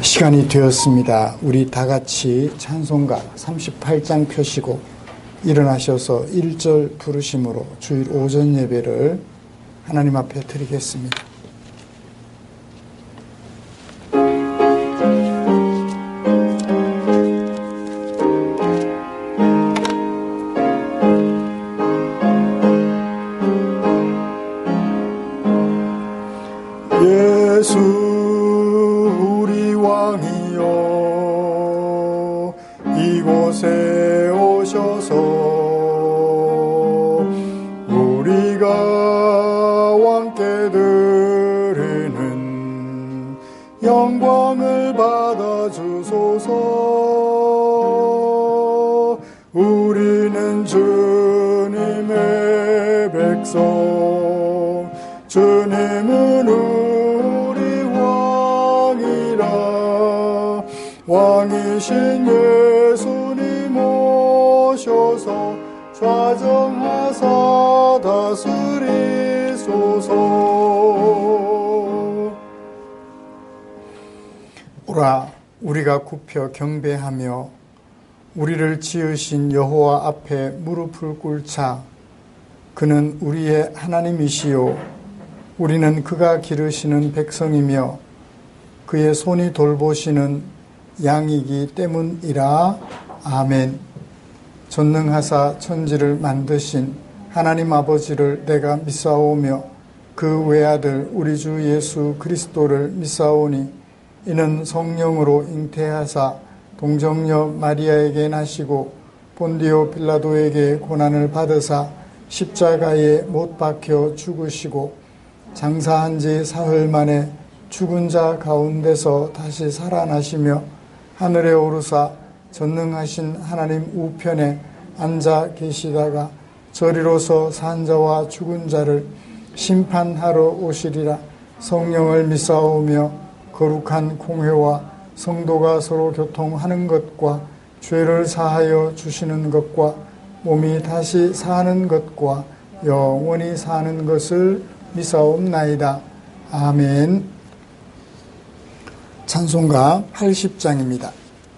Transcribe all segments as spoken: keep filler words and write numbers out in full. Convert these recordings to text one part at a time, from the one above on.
시간이 되었습니다. 우리 다 같이 찬송가 삼십팔 장 펴시고 일어나셔서 일 절 부르심으로 주일 오전 예배를 하나님 앞에 드리겠습니다. 예수 이곳에 오셔서 우리가 왕께 드리는 영광을 받아주소서. 우리는 주님의 백성, 주님은 우리 왕이라. 왕이신 예수님 오셔서 좌정하사 다스리소서. 오라, 우리가 굽혀 경배하며 우리를 지으신 여호와 앞에 무릎을 꿇자. 그는 우리의 하나님이시요 우리는 그가 기르시는 백성이며 그의 손이 돌보시는 양이기 때문이라. 아멘. 전능하사 천지를 만드신 하나님 아버지를 내가 믿사오며 그 외아들 우리 주 예수 그리스도를 믿사오니 이는 성령으로 잉태하사 동정녀 마리아에게 나시고 본디오 빌라도에게 고난을 받으사 십자가에 못 박혀 죽으시고 장사한 지 사흘 만에 죽은 자 가운데서 다시 살아나시며 하늘에 오르사 전능하신 하나님 우편에 앉아 계시다가 저리로서 산 자와 죽은 자를 심판하러 오시리라. 성령을 믿사오며 거룩한 공회와 성도가 서로 교통하는 것과 죄를 사하여 주시는 것과 몸이 다시 사는 것과 영원히 사는 것을 믿사옵나이다. 아멘. 찬송가 팔십 장입니다.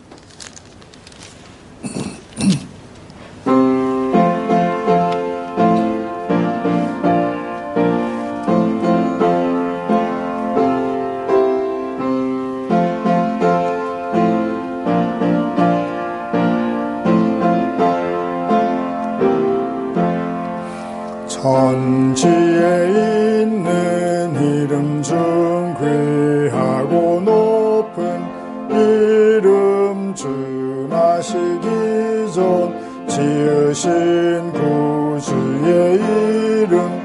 천지에 있는 이름 중 귀하고 높은 이름 주나시기 전 지으신 구주의 이름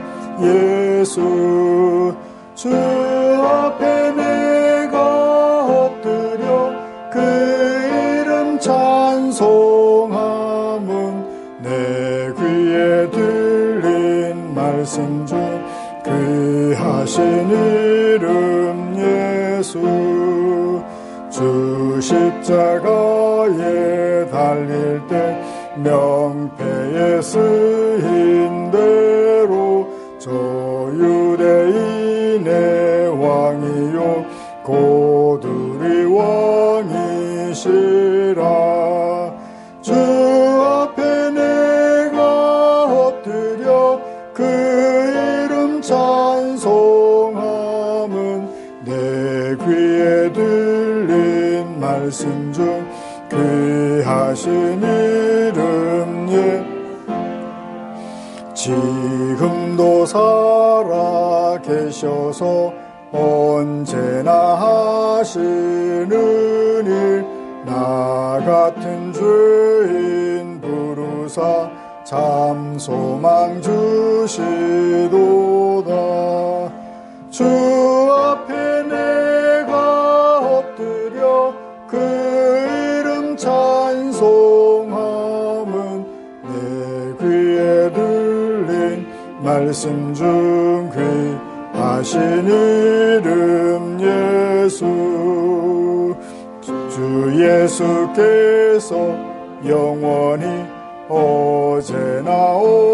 예수. 주 앞에 내가 엎드려 그 이름 찬송함은 내 귀에 들린 말씀 중 귀하신 이름 예수. 주 십자가에 달릴 때 명패에 쓰인 대로 저 유대인의 왕이요 곧 우리 왕이시라. 주 앞에 내가 엎드려 그 이름 찬송함은 내 귀에 들린 말씀 중 귀하신 이름 예. 지금도 살아 계셔서 언제나 하시는 일 나 같은 죄인 부르사 참 소망 주시도다. 주 앞에 내가 엎드려 그 이름 찬송함은 내 귀에 들린 말씀 중 귀하신 이름 예수. 주 예수께서 영원히 어제나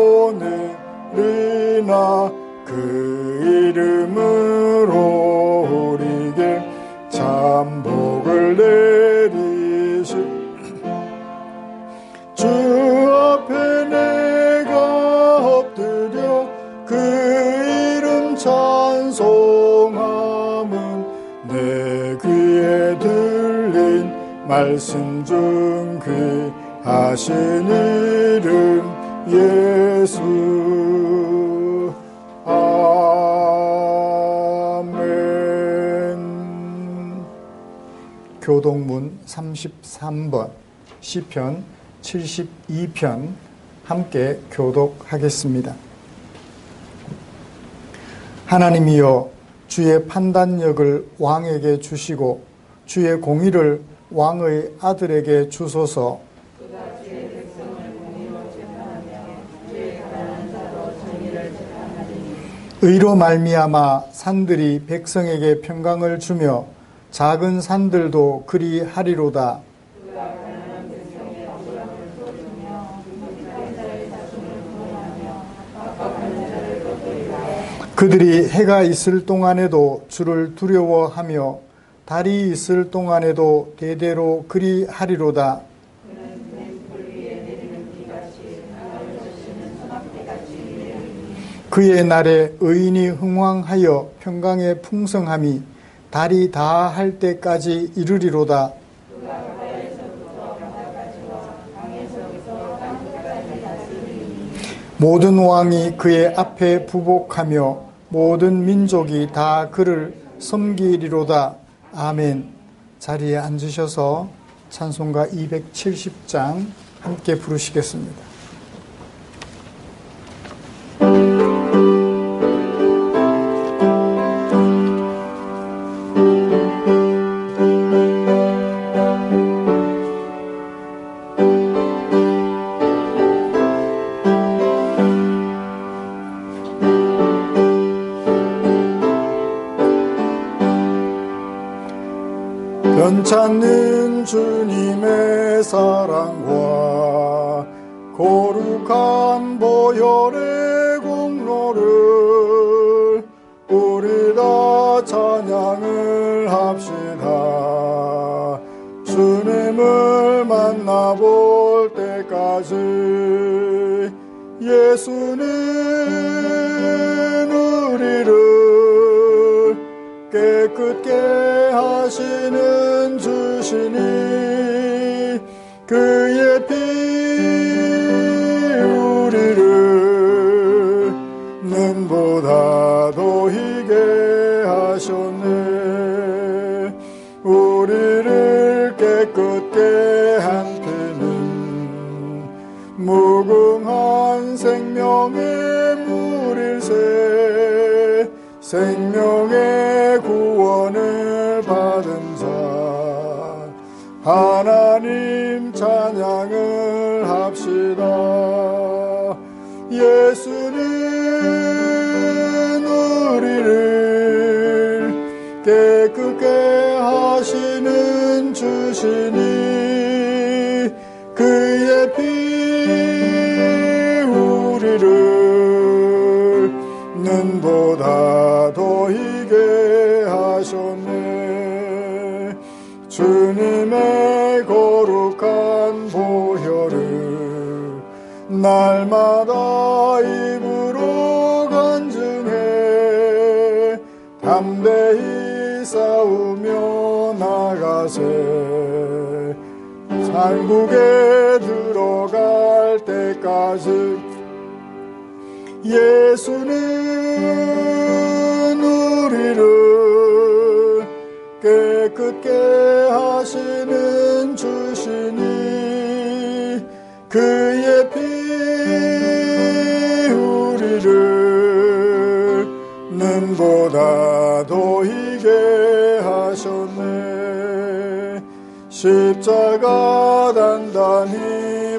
오늘이나 그 이름으로 우리에게 참 복을 내리시 주 앞에 내가 엎드려 그 이름 찬송함은 내 귀에 들린 말씀 중 귀하신 이름 예수. 아멘. 교동문 삼십삼 번 시편 칠십이 편 함께 교독하겠습니다. 하나님이여, 주의 판단력을 왕에게 주시고 주의 공의를 왕의 아들에게 주소서. 의로 말미암아 산들이 백성에게 평강을 주며 작은 산들도 그리하리로다. 그들이 해가 있을 동안에도 주를 두려워하며 달이 있을 동안에도 대대로 그리하리로다. 그의 날에 의인이 흥왕하여 평강의 풍성함이 달이 다할 때까지 이르리로다. 모든 왕이 그의 앞에 부복하며 모든 민족이 다 그를 섬기리로다. 아멘. 자리에 앉으셔서 찬송가 이백칠십 장 함께 부르시겠습니다. 변찮는 주님의 사랑과 거룩한 보혈의 공로를 우리 다 찬양을 합시다. 주님을 만나볼 때까지 예수는 우리를 깨끗게 하시는 주시니 그의 피 우리를 눈보다 더 희게 하셨네. 우리를 깨끗게 한 피는 무궁한 생명의 물일세. 생명의 구원을 받은 자 하나님 찬양을 합시다. 예수는 우리를 깨끗게 하시는 주시니 그의 피 우리를 눈보다 더 희게 하셨네. 주님의 거룩한 보혈을 날마다 입으로 간증해 담대히 싸우며 나가세. 산국에 들어갈 때까지 예수는 우리를 깨끗게 하시는 주시니 그의 피 우리를 눈보다 더 희게 하셨네. 십자가 단단히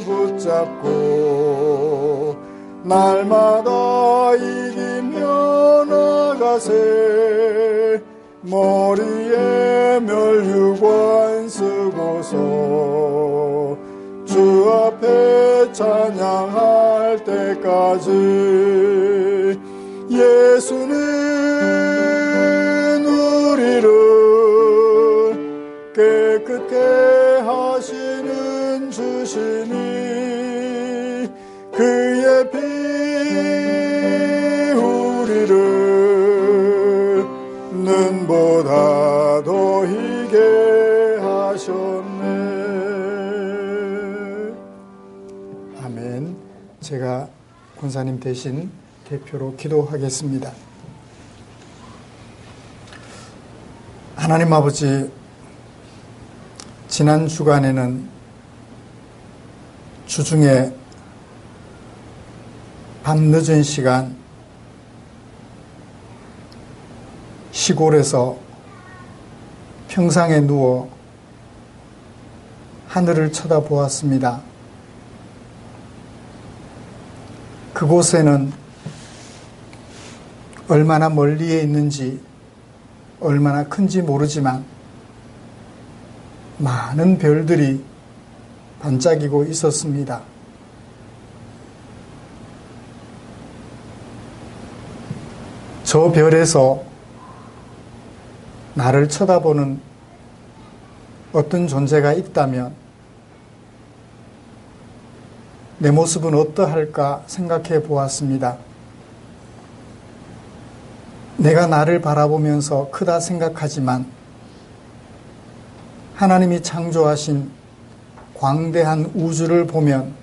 붙잡고 날마다 이기며 나가세. 머리에 멸류관 쓰고서 주 앞에 찬양할 때까지 예수는 우리를 깨끗게 하시는 주시니 그의 피 우리를 눈보다 더 희게 하셨네. 아멘. 제가 권사님 대신 대표로 기도하겠습니다. 하나님 아버지, 지난 주간에는 주중에 밤늦은 시간 시골에서 평상에 누워 하늘을 쳐다보았습니다. 그곳에는 얼마나 멀리에 있는지 얼마나 큰지 모르지만 많은 별들이 반짝이고 있었습니다. 저 별에서 나를 쳐다보는 어떤 존재가 있다면 내 모습은 어떠할까 생각해 보았습니다. 내가 나를 바라보면서 크다 생각하지만 하나님이 창조하신 광대한 우주를 보면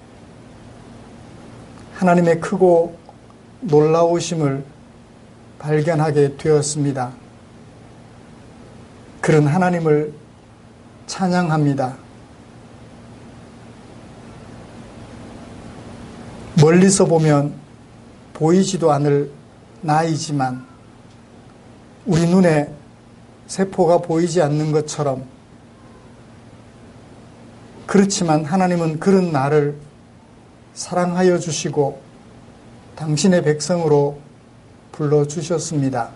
하나님의 크고 놀라우심을 발견하게 되었습니다. 그런 하나님을 찬양합니다. 멀리서 보면 보이지도 않을 나이지만 우리 눈에 세포가 보이지 않는 것처럼, 그렇지만 하나님은 그런 나를 사랑하여 주시고 당신의 백성으로 불러주셨습니다.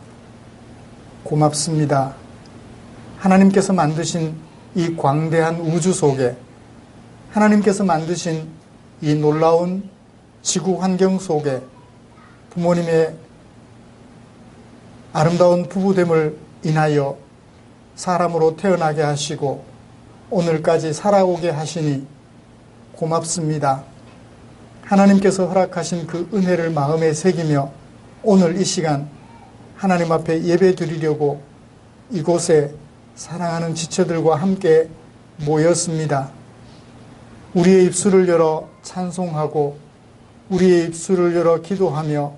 고맙습니다. 하나님께서 만드신 이 광대한 우주 속에, 하나님께서 만드신 이 놀라운 지구 환경 속에 부모님의 아름다운 부부됨을 인하여 사람으로 태어나게 하시고 오늘까지 살아오게 하시니 고맙습니다. 하나님께서 허락하신 그 은혜를 마음에 새기며 오늘 이 시간 하나님 앞에 예배 드리려고 이곳에 사랑하는 지체들과 함께 모였습니다. 우리의 입술을 열어 찬송하고 우리의 입술을 열어 기도하며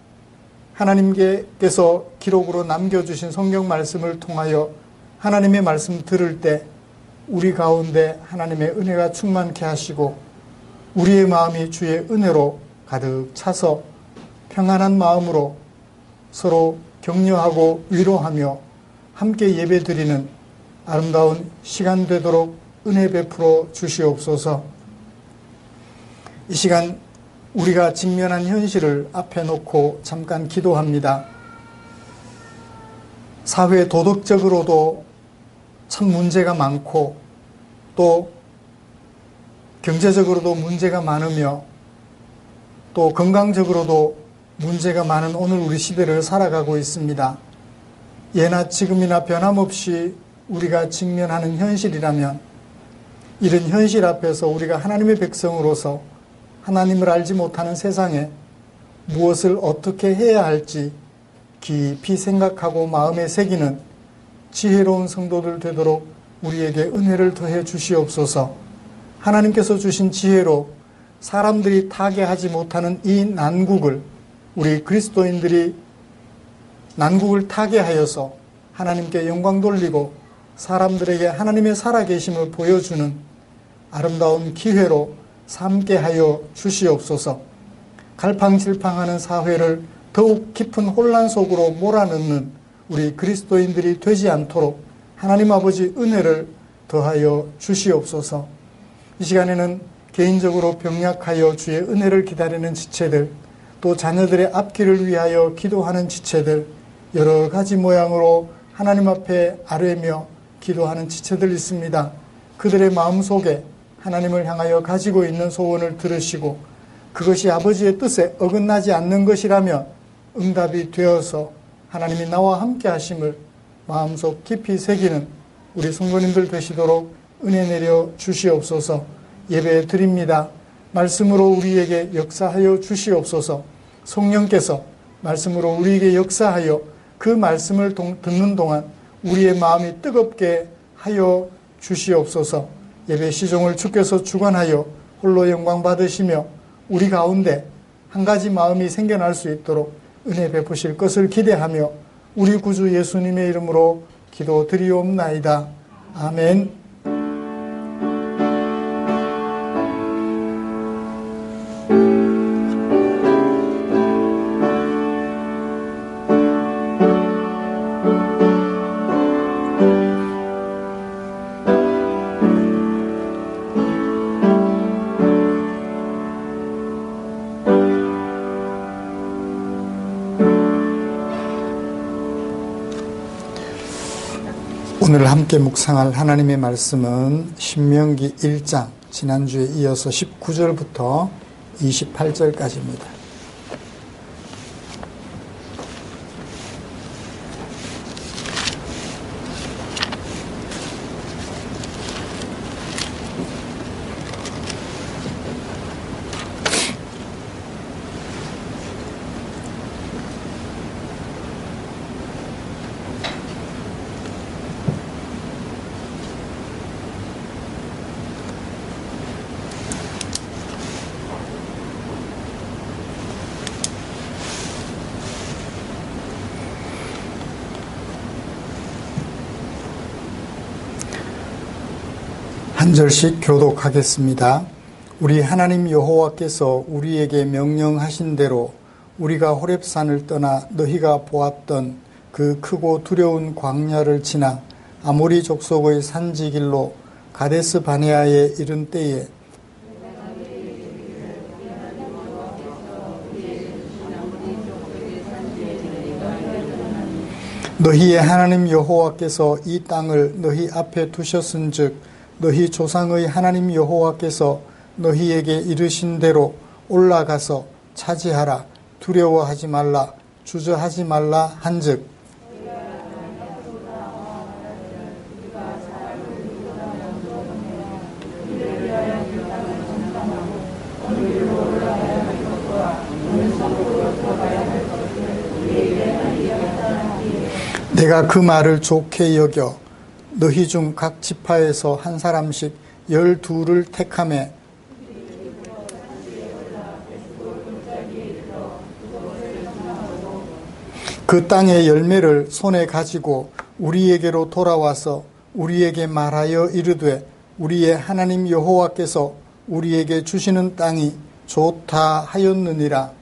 하나님께서 기록으로 남겨주신 성경 말씀을 통하여 하나님의 말씀 들을 때 우리 가운데 하나님의 은혜가 충만케 하시고 우리의 마음이 주의 은혜로 가득 차서 평안한 마음으로 서로 격려하고 위로하며 함께 예배드리는 아름다운 시간 되도록 은혜 베풀어 주시옵소서. 이 시간 우리가 직면한 현실을 앞에 놓고 잠깐 기도합니다. 사회 도덕적으로도 참 문제가 많고 또 경제적으로도 문제가 많으며 또 건강적으로도 문제가 많은 오늘 우리 시대를 살아가고 있습니다. 예나 지금이나 변함없이 우리가 직면하는 현실이라면 이런 현실 앞에서 우리가 하나님의 백성으로서 하나님을 알지 못하는 세상에 무엇을 어떻게 해야 할지 깊이 생각하고 마음에 새기는 지혜로운 성도들 되도록 우리에게 은혜를 더해 주시옵소서. 하나님께서 주신 지혜로 사람들이 타개하지 못하는 이 난국을 우리 그리스도인들이 난국을 타개하여서 하나님께 영광 돌리고 사람들에게 하나님의 살아계심을 보여주는 아름다운 기회로 삼게 하여 주시옵소서. 갈팡질팡하는 사회를 더욱 깊은 혼란 속으로 몰아넣는 우리 그리스도인들이 되지 않도록 하나님 아버지 은혜를 더하여 주시옵소서. 이 시간에는 개인적으로 병약하여 주의 은혜를 기다리는 지체들, 또 자녀들의 앞길을 위하여 기도하는 지체들, 여러 가지 모양으로 하나님 앞에 아뢰며 기도하는 지체들 있습니다. 그들의 마음속에 하나님을 향하여 가지고 있는 소원을 들으시고 그것이 아버지의 뜻에 어긋나지 않는 것이라면 응답이 되어서 하나님이 나와 함께 하심을 마음속 깊이 새기는 우리 성도님들 되시도록 은혜 내려 주시옵소서. 예배 드립니다. 말씀으로 우리에게 역사하여 주시옵소서. 성령께서 말씀으로 우리에게 역사하여 그 말씀을 듣는 동안 우리의 마음이 뜨겁게 하여 주시옵소서. 예배 시종을 주께서 주관하여 홀로 영광 받으시며 우리 가운데 한 가지 마음이 생겨날 수 있도록 은혜 베푸실 것을 기대하며 우리 구주 예수님의 이름으로 기도드리옵나이다. 아멘. 오늘 함께 묵상할 하나님의 말씀은 신명기 일 장, 지난주에 이어서 십구 절부터 이십팔 절까지입니다. 한 절씩 교독하겠습니다. 우리 하나님 여호와께서 우리에게 명령하신 대로 우리가 호렙산을 떠나 너희가 보았던 그 크고 두려운 광야를 지나 아모리 족속의 산지길로 가데스 바네아에 이른 때에 너희의 하나님 여호와께서 이 땅을 너희 앞에 두셨은즉 너희 조상의 하나님 여호와께서 너희에게 이르신 대로 올라가서 차지하라. 두려워하지 말라. 주저하지 말라 한즉 내가 그 말을 좋게 여겨 너희 중 각 지파에서 한 사람씩 열두를 택하매 그 땅의 열매를 손에 가지고 우리에게로 돌아와서 우리에게 말하여 이르되 우리의 하나님 여호와께서 우리에게 주시는 땅이 좋다 하였느니라.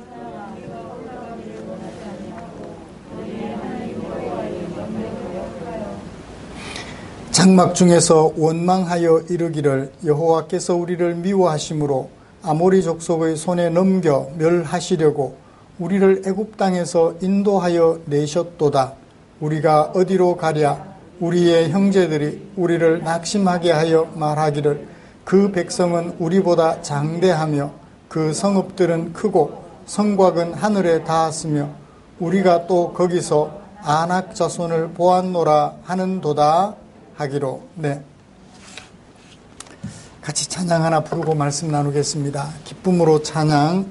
장막 중에서 원망하여 이르기를 여호와께서 우리를 미워하심으로 아모리 족속의 손에 넘겨 멸하시려고 우리를 애굽 땅에서 인도하여 내셨도다. 우리가 어디로 가랴? 우리의 형제들이 우리를 낙심하게 하여 말하기를 그 백성은 우리보다 장대하며 그 성읍들은 크고 성곽은 하늘에 닿았으며 우리가 또 거기서 아낙 자손을 보았노라 하는도다 하기로. 네, 같이 찬양 하나 부르고 말씀 나누겠습니다. 기쁨으로 찬양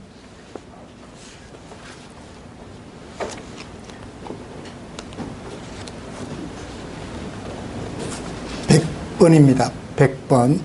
백 번입니다. 백 번.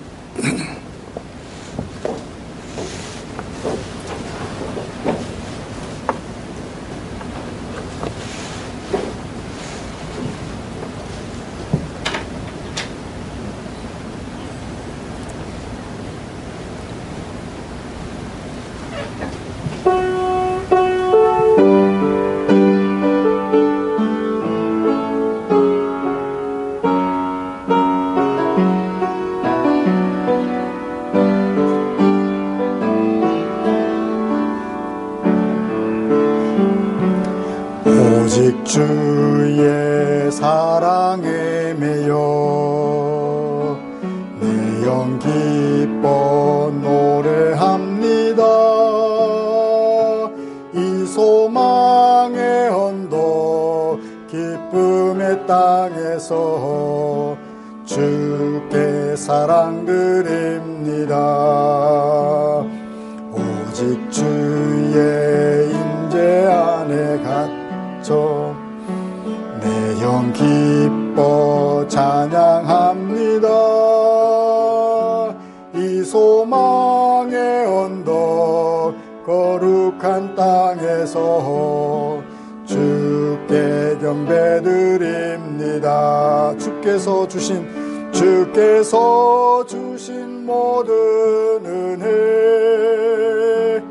오직 주의 사랑에 매여 내 영 기뻐 노래합니다. 이 소망의 언덕 기쁨의 땅 땅에서 주께 사랑드립니다. 오직 주의 임재 안에 갇혀 내 영 기뻐 찬양합니다. 이 소망의 언덕 거룩한 땅에서 주께 경배드립니다. 주께서 주신 주께서 주신 모든 은혜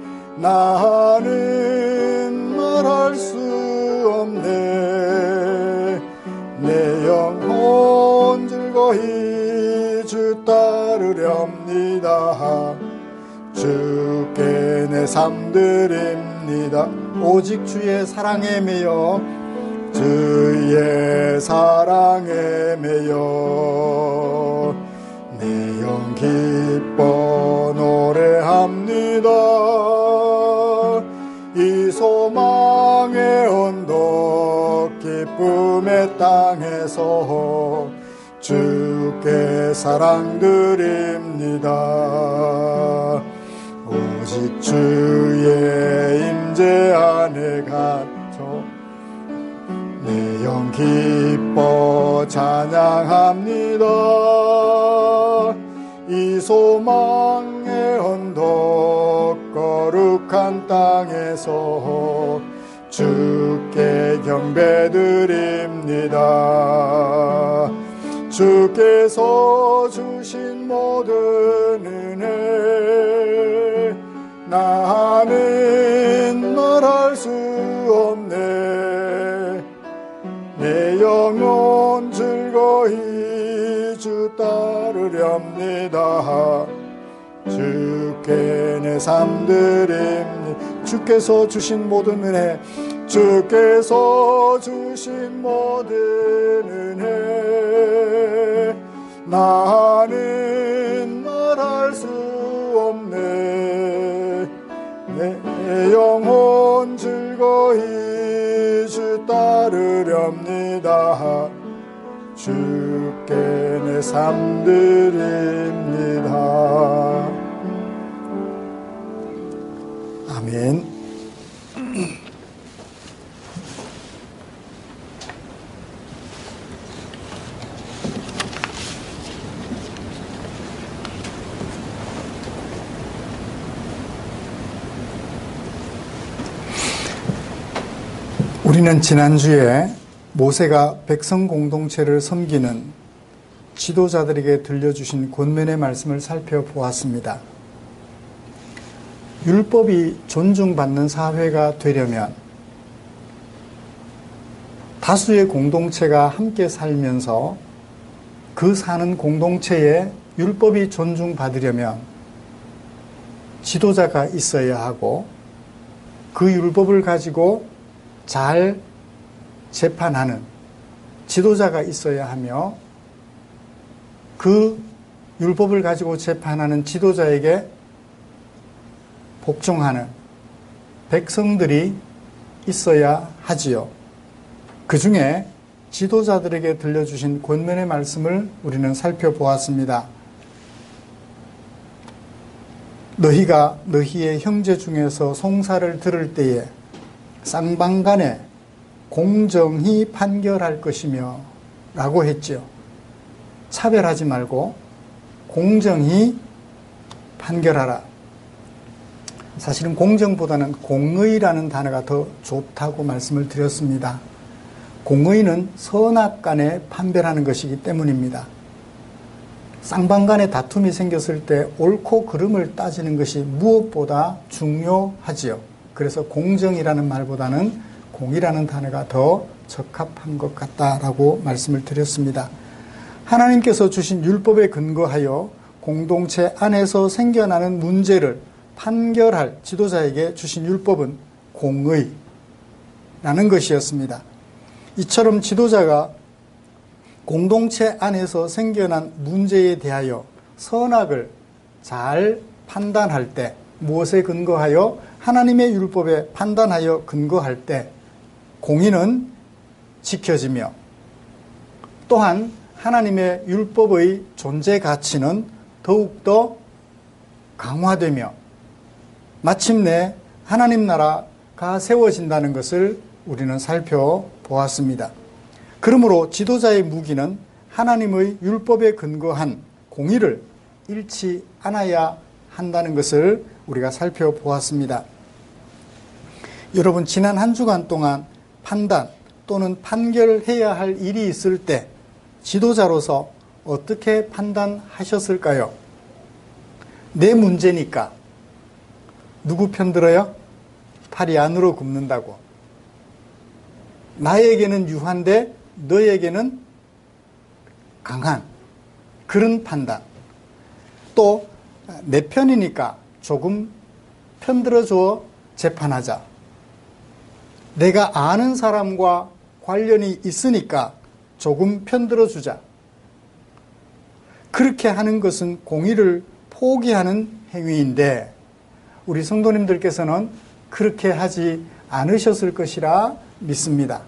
나는 말할 수 없네. 내 영혼 즐거이 주 따르렵니다. 주께 내 삶 드립니다. 오직 주의 사랑에 매여 주의 사랑에 매여 내 영 기뻐 노래합니다. 이 소망의 언덕 기쁨의 땅에서 주께 사랑드립니다. 오직 주의 임재 안에 갇혀 내 영 기뻐 찬양합니다. 이 소망의 언덕 거룩한 땅에서 주께 경배드립니다. 주께서 주신 모든 은혜 나는 말할 수 없네. 내 영혼 즐거이 주 따르렵니다. 주께 내 삶 드립니다. 주께서 주신 모든 은혜 주께서 주신 모든 은혜 나는 말할 수 없네. 내 영혼 즐거이 주 따르렵니다. 주께 내 삶 드립니다. 아멘. 우리는 지난주에 모세가 백성 공동체를 섬기는 지도자들에게 들려주신 권면의 말씀을 살펴보았습니다. 율법이 존중받는 사회가 되려면 다수의 공동체가 함께 살면서 그 사는 공동체에 율법이 존중받으려면 지도자가 있어야 하고 그 율법을 가지고 잘 재판하는 지도자가 있어야 하며 그 율법을 가지고 재판하는 지도자에게 복종하는 백성들이 있어야 하지요. 그 중에 지도자들에게 들려주신 권면의 말씀을 우리는 살펴보았습니다. 너희가 너희의 형제 중에서 송사를 들을 때에 쌍방간에 공정히 판결할 것이며 라고 했죠. 차별하지 말고 공정히 판결하라. 사실은 공정보다는 공의라는 단어가 더 좋다고 말씀을 드렸습니다. 공의는 선악간에 판별하는 것이기 때문입니다. 쌍방간에 다툼이 생겼을 때 옳고 그름을 따지는 것이 무엇보다 중요하지요. 그래서 공정이라는 말보다는 공의라는 단어가 더 적합한 것 같다라고 말씀을 드렸습니다. 하나님께서 주신 율법에 근거하여 공동체 안에서 생겨나는 문제를 판결할 지도자에게 주신 율법은 공의라는 것이었습니다. 이처럼 지도자가 공동체 안에서 생겨난 문제에 대하여 선악을 잘 판단할 때 무엇에 근거하여 하나님의 율법에 판단하여 근거할 때 공의는 지켜지며 또한 하나님의 율법의 존재 가치는 더욱더 강화되며 마침내 하나님 나라가 세워진다는 것을 우리는 살펴보았습니다. 그러므로 지도자의 무기는 하나님의 율법에 근거한 공의를 잃지 않아야 한다는 것을 우리가 살펴보았습니다. 여러분, 지난 한 주간 동안 판단 또는 판결해야 할 일이 있을 때 지도자로서 어떻게 판단하셨을까요? 내 문제니까 누구 편 들어요? 팔이 안으로 굽는다고. 나에게는 유한데 너에게는 강한 그런 판단. 또 내 편이니까 조금 편들어줘 재판하자. 내가 아는 사람과 관련이 있으니까 조금 편들어주자. 그렇게 하는 것은 공의를 포기하는 행위인데 우리 성도님들께서는 그렇게 하지 않으셨을 것이라 믿습니다.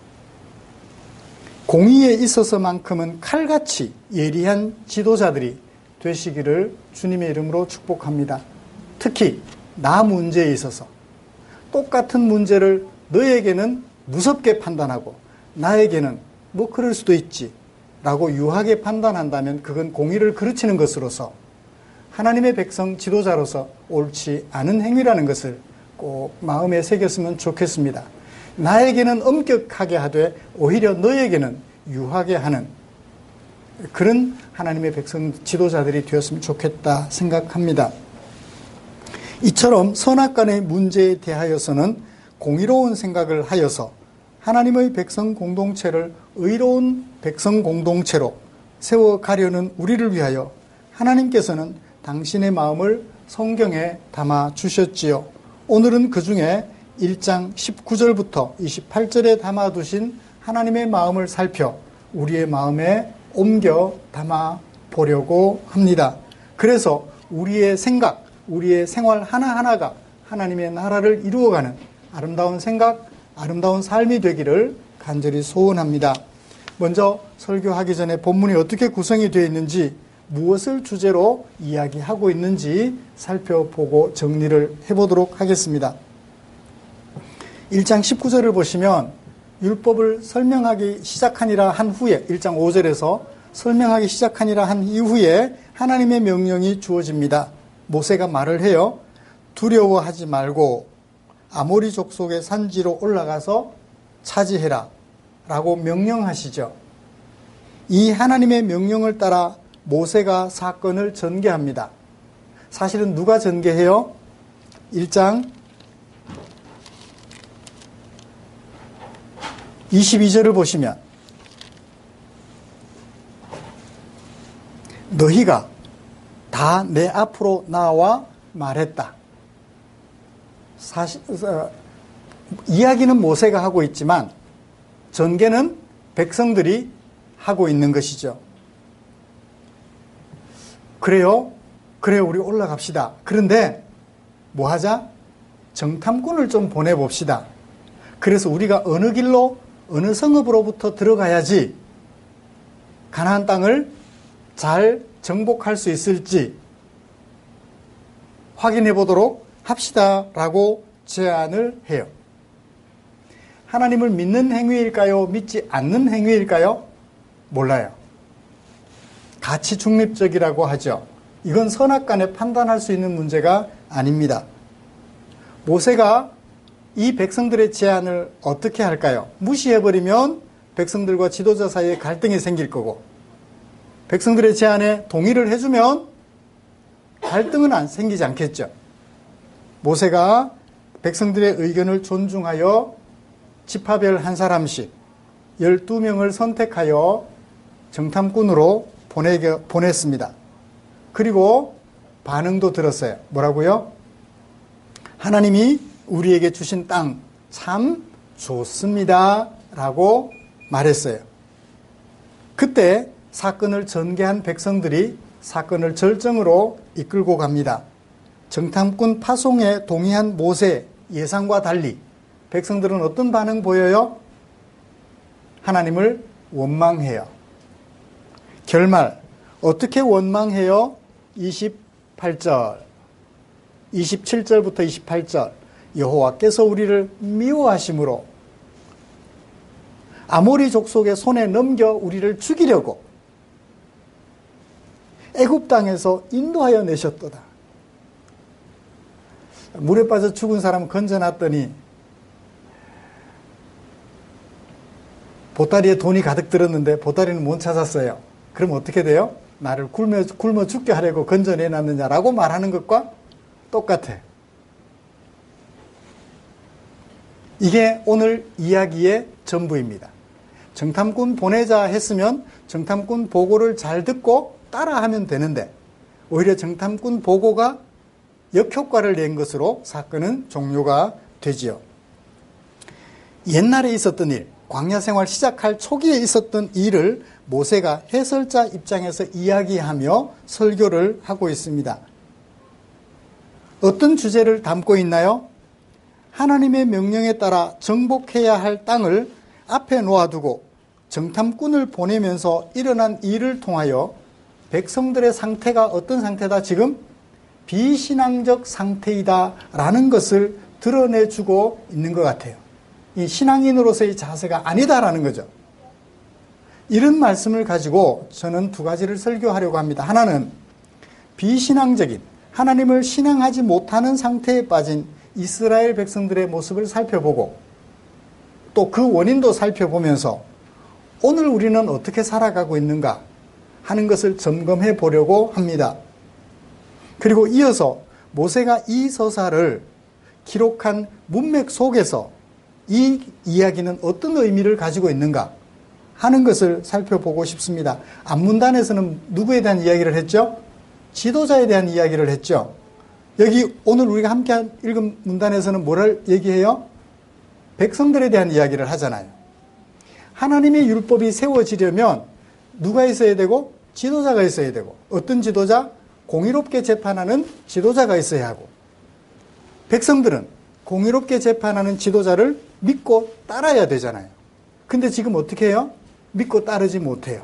공의에 있어서만큼은 칼같이 예리한 지도자들이 되시기를 주님의 이름으로 축복합니다. 특히 나 문제에 있어서 똑같은 문제를 너에게는 무섭게 판단하고 나에게는 뭐 그럴 수도 있지 라고 유하게 판단한다면 그건 공의를 그르치는 것으로서 하나님의 백성 지도자로서 옳지 않은 행위라는 것을 꼭 마음에 새겼으면 좋겠습니다. 나에게는 엄격하게 하되 오히려 너에게는 유하게 하는 그런 하나님의 백성 지도자들이 되었으면 좋겠다 생각합니다. 이처럼 선악간의 문제에 대하여서는 공의로운 생각을 하여서 하나님의 백성 공동체를 의로운 백성 공동체로 세워가려는 우리를 위하여 하나님께서는 당신의 마음을 성경에 담아 주셨지요. 오늘은 그 중에 일 장 십구 절부터 이십팔 절에 담아두신 하나님의 마음을 살펴 우리의 마음에 옮겨 담아 보려고 합니다. 그래서 우리의 생각, 우리의 생활 하나하나가 하나님의 나라를 이루어가는 아름다운 생각, 아름다운 삶이 되기를 간절히 소원합니다. 먼저 설교하기 전에 본문이 어떻게 구성이 되어 있는지, 무엇을 주제로 이야기하고 있는지 살펴보고 정리를 해보도록 하겠습니다. 일 장 십구 절을 보시면 율법을 설명하기 시작하니라 한 후에, 일 장 오 절에서 설명하기 시작하니라 한 이후에 하나님의 명령이 주어집니다. 모세가 말을 해요. 두려워하지 말고 아모리 족속의 산지로 올라가서 차지해라 라고 명령하시죠. 이 하나님의 명령을 따라 모세가 사건을 전개합니다. 사실은 누가 전개해요? 일 장 이십이 절을 보시면 너희가 다 내 앞으로 나와 말했다. 사실 어, 이야기는 모세가 하고 있지만 전개는 백성들이 하고 있는 것이죠. 그래요? 그래요, 우리 올라갑시다. 그런데 뭐 하자? 정탐꾼을 좀 보내봅시다. 그래서 우리가 어느 길로 어느 성읍으로부터 들어가야지 가나안 땅을 잘 정복할 수 있을지 확인해 보도록 합시다 라고 제안을 해요. 하나님을 믿는 행위일까요? 믿지 않는 행위일까요? 몰라요. 가치 중립적이라고 하죠. 이건 선악간에 판단할 수 있는 문제가 아닙니다. 모세가 이 백성들의 제안을 어떻게 할까요? 무시해버리면 백성들과 지도자 사이에 갈등이 생길 거고, 백성들의 제안에 동의를 해주면 갈등은 안 생기지 않겠죠. 모세가 백성들의 의견을 존중하여 지파별 한 사람씩 열두 명을 선택하여 정탐꾼으로 보내게, 보냈습니다. 그리고 반응도 들었어요. 뭐라고요? 하나님이 우리에게 주신 땅 참 좋습니다 라고 말했어요. 그때 사건을 전개한 백성들이 사건을 절정으로 이끌고 갑니다. 정탐꾼 파송에 동의한 모세 예상과 달리 백성들은 어떤 반응 보여요? 하나님을 원망해요. 결말 어떻게 원망해요? 이십팔 절, 이십칠 절부터 이십팔 절. 여호와께서 우리를 미워하심으로 아모리 족속의 손에 넘겨 우리를 죽이려고 애굽 땅에서 인도하여 내셨도다. 물에 빠져 죽은 사람 건져놨더니 보따리에 돈이 가득 들었는데 보따리는 못 찾았어요. 그럼 어떻게 돼요? 나를 굶어, 굶어 죽게 하려고 건져내놨느냐라고 말하는 것과 똑같아. 이게 오늘 이야기의 전부입니다. 정탐꾼 보내자 했으면 정탐꾼 보고를 잘 듣고 따라하면 되는데 오히려 정탐꾼 보고가 역효과를 낸 것으로 사건은 종료가 되지요. 옛날에 있었던 일, 광야 생활 시작할 초기에 있었던 일을 모세가 해설자 입장에서 이야기하며 설교를 하고 있습니다. 어떤 주제를 담고 있나요? 하나님의 명령에 따라 정복해야 할 땅을 앞에 놓아두고 정탐꾼을 보내면서 일어난 일을 통하여 백성들의 상태가 어떤 상태다? 지금 비신앙적 상태이다라는 것을 드러내주고 있는 것 같아요. 이 신앙인으로서의 자세가 아니다라는 거죠. 이런 말씀을 가지고 저는 두 가지를 설교하려고 합니다. 하나는 비신앙적인, 하나님을 신앙하지 못하는 상태에 빠진 이스라엘 백성들의 모습을 살펴보고 또 그 원인도 살펴보면서 오늘 우리는 어떻게 살아가고 있는가 하는 것을 점검해 보려고 합니다. 그리고 이어서 모세가 이 서사를 기록한 문맥 속에서 이 이야기는 어떤 의미를 가지고 있는가 하는 것을 살펴보고 싶습니다. 앞문단에서는 누구에 대한 이야기를 했죠? 지도자에 대한 이야기를 했죠. 여기 오늘 우리가 함께 읽은 문단에서는 뭐를 얘기해요? 백성들에 대한 이야기를 하잖아요. 하나님의 율법이 세워지려면 누가 있어야 되고 지도자가 있어야 되고 어떤 지도자? 공의롭게 재판하는 지도자가 있어야 하고 백성들은 공의롭게 재판하는 지도자를 믿고 따라야 되잖아요. 근데 지금 어떻게 해요? 믿고 따르지 못해요.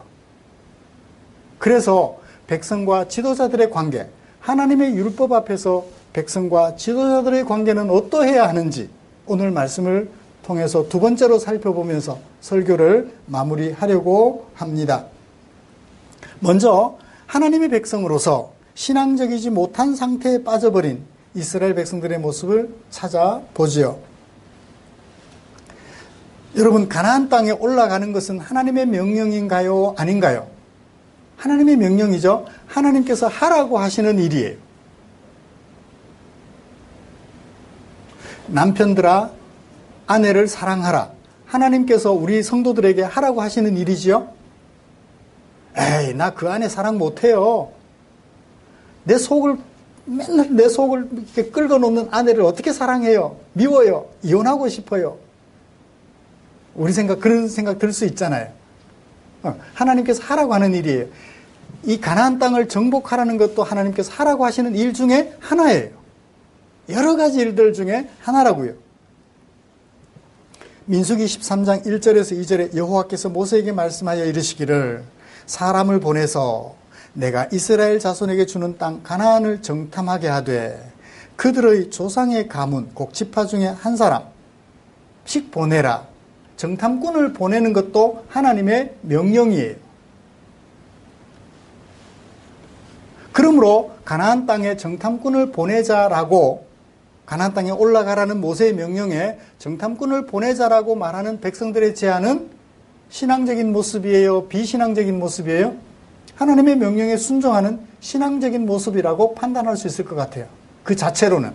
그래서 백성과 지도자들의 관계, 하나님의 율법 앞에서 백성과 지도자들의 관계는 어떠해야 하는지 오늘 말씀을 통해서 두 번째로 살펴보면서 설교를 마무리하려고 합니다. 먼저 하나님의 백성으로서 신앙적이지 못한 상태에 빠져버린 이스라엘 백성들의 모습을 찾아보지요. 여러분, 가나안 땅에 올라가는 것은 하나님의 명령인가요? 아닌가요? 하나님의 명령이죠. 하나님께서 하라고 하시는 일이에요. 남편들아, 아내를 사랑하라. 하나님께서 우리 성도들에게 하라고 하시는 일이지요. 에이, 나 그 아내 사랑 못해요. 내 속을 맨날 내 속을 이렇게 긁어놓는 아내를 어떻게 사랑해요? 미워요. 이혼하고 싶어요. 우리 생각 그런 생각 들 수 있잖아요. 하나님께서 하라고 하는 일이에요. 이 가나안 땅을 정복하라는 것도 하나님께서 하라고 하시는 일 중에 하나예요. 여러 가지 일들 중에 하나라고요. 민수기 십삼 장 일 절에서 이 절에 여호와께서 모세에게 말씀하여 이르시기를 사람을 보내서 내가 이스라엘 자손에게 주는 땅 가나안을 정탐하게 하되 그들의 조상의 가문 곧 지파 중에 한 사람씩 보내라. 정탐꾼을 보내는 것도 하나님의 명령이에요. 그러므로 가나안 땅에 정탐꾼을 보내자라고 가나안 땅에 올라가라는 모세의 명령에 정탐꾼을 보내자라고 말하는 백성들의 제안은 신앙적인 모습이에요? 비신앙적인 모습이에요? 하나님의 명령에 순종하는 신앙적인 모습이라고 판단할 수 있을 것 같아요. 그 자체로는.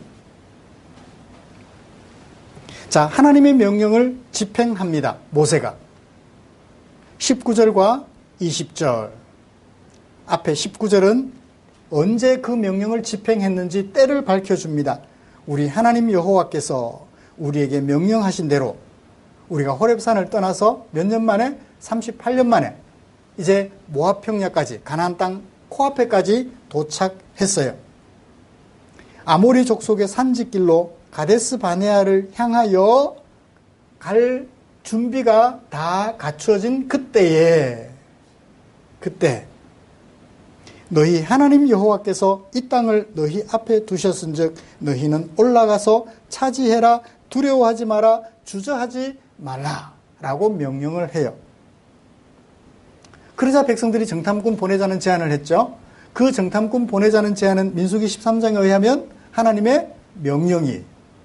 자, 하나님의 명령을 집행합니다. 모세가. 십구 절과 이십 절. 앞에 십구 절은 언제 그 명령을 집행했는지 때를 밝혀줍니다. 우리 하나님 여호와께서 우리에게 명령하신 대로 우리가 호렙산을 떠나서 몇 년 만에? 삼십팔 년 만에 이제 모압 평야까지 가나안 땅 코앞에까지 도착했어요. 아모리 족속의 산지길로 가데스 바네아를 향하여 갈 준비가 다 갖추어진 그때에 그때 너희 하나님 여호와께서 이 땅을 너희 앞에 두셨은즉 너희는 올라가서 차지해라. 두려워하지 마라. 주저하지 말라. 라고 명령을 해요. 그러자 백성들이 정탐꾼 보내자는 제안을 했죠. 그 정탐꾼 보내자는 제안은 민수기 십삼 장에 의하면 하나님의 명령이에요.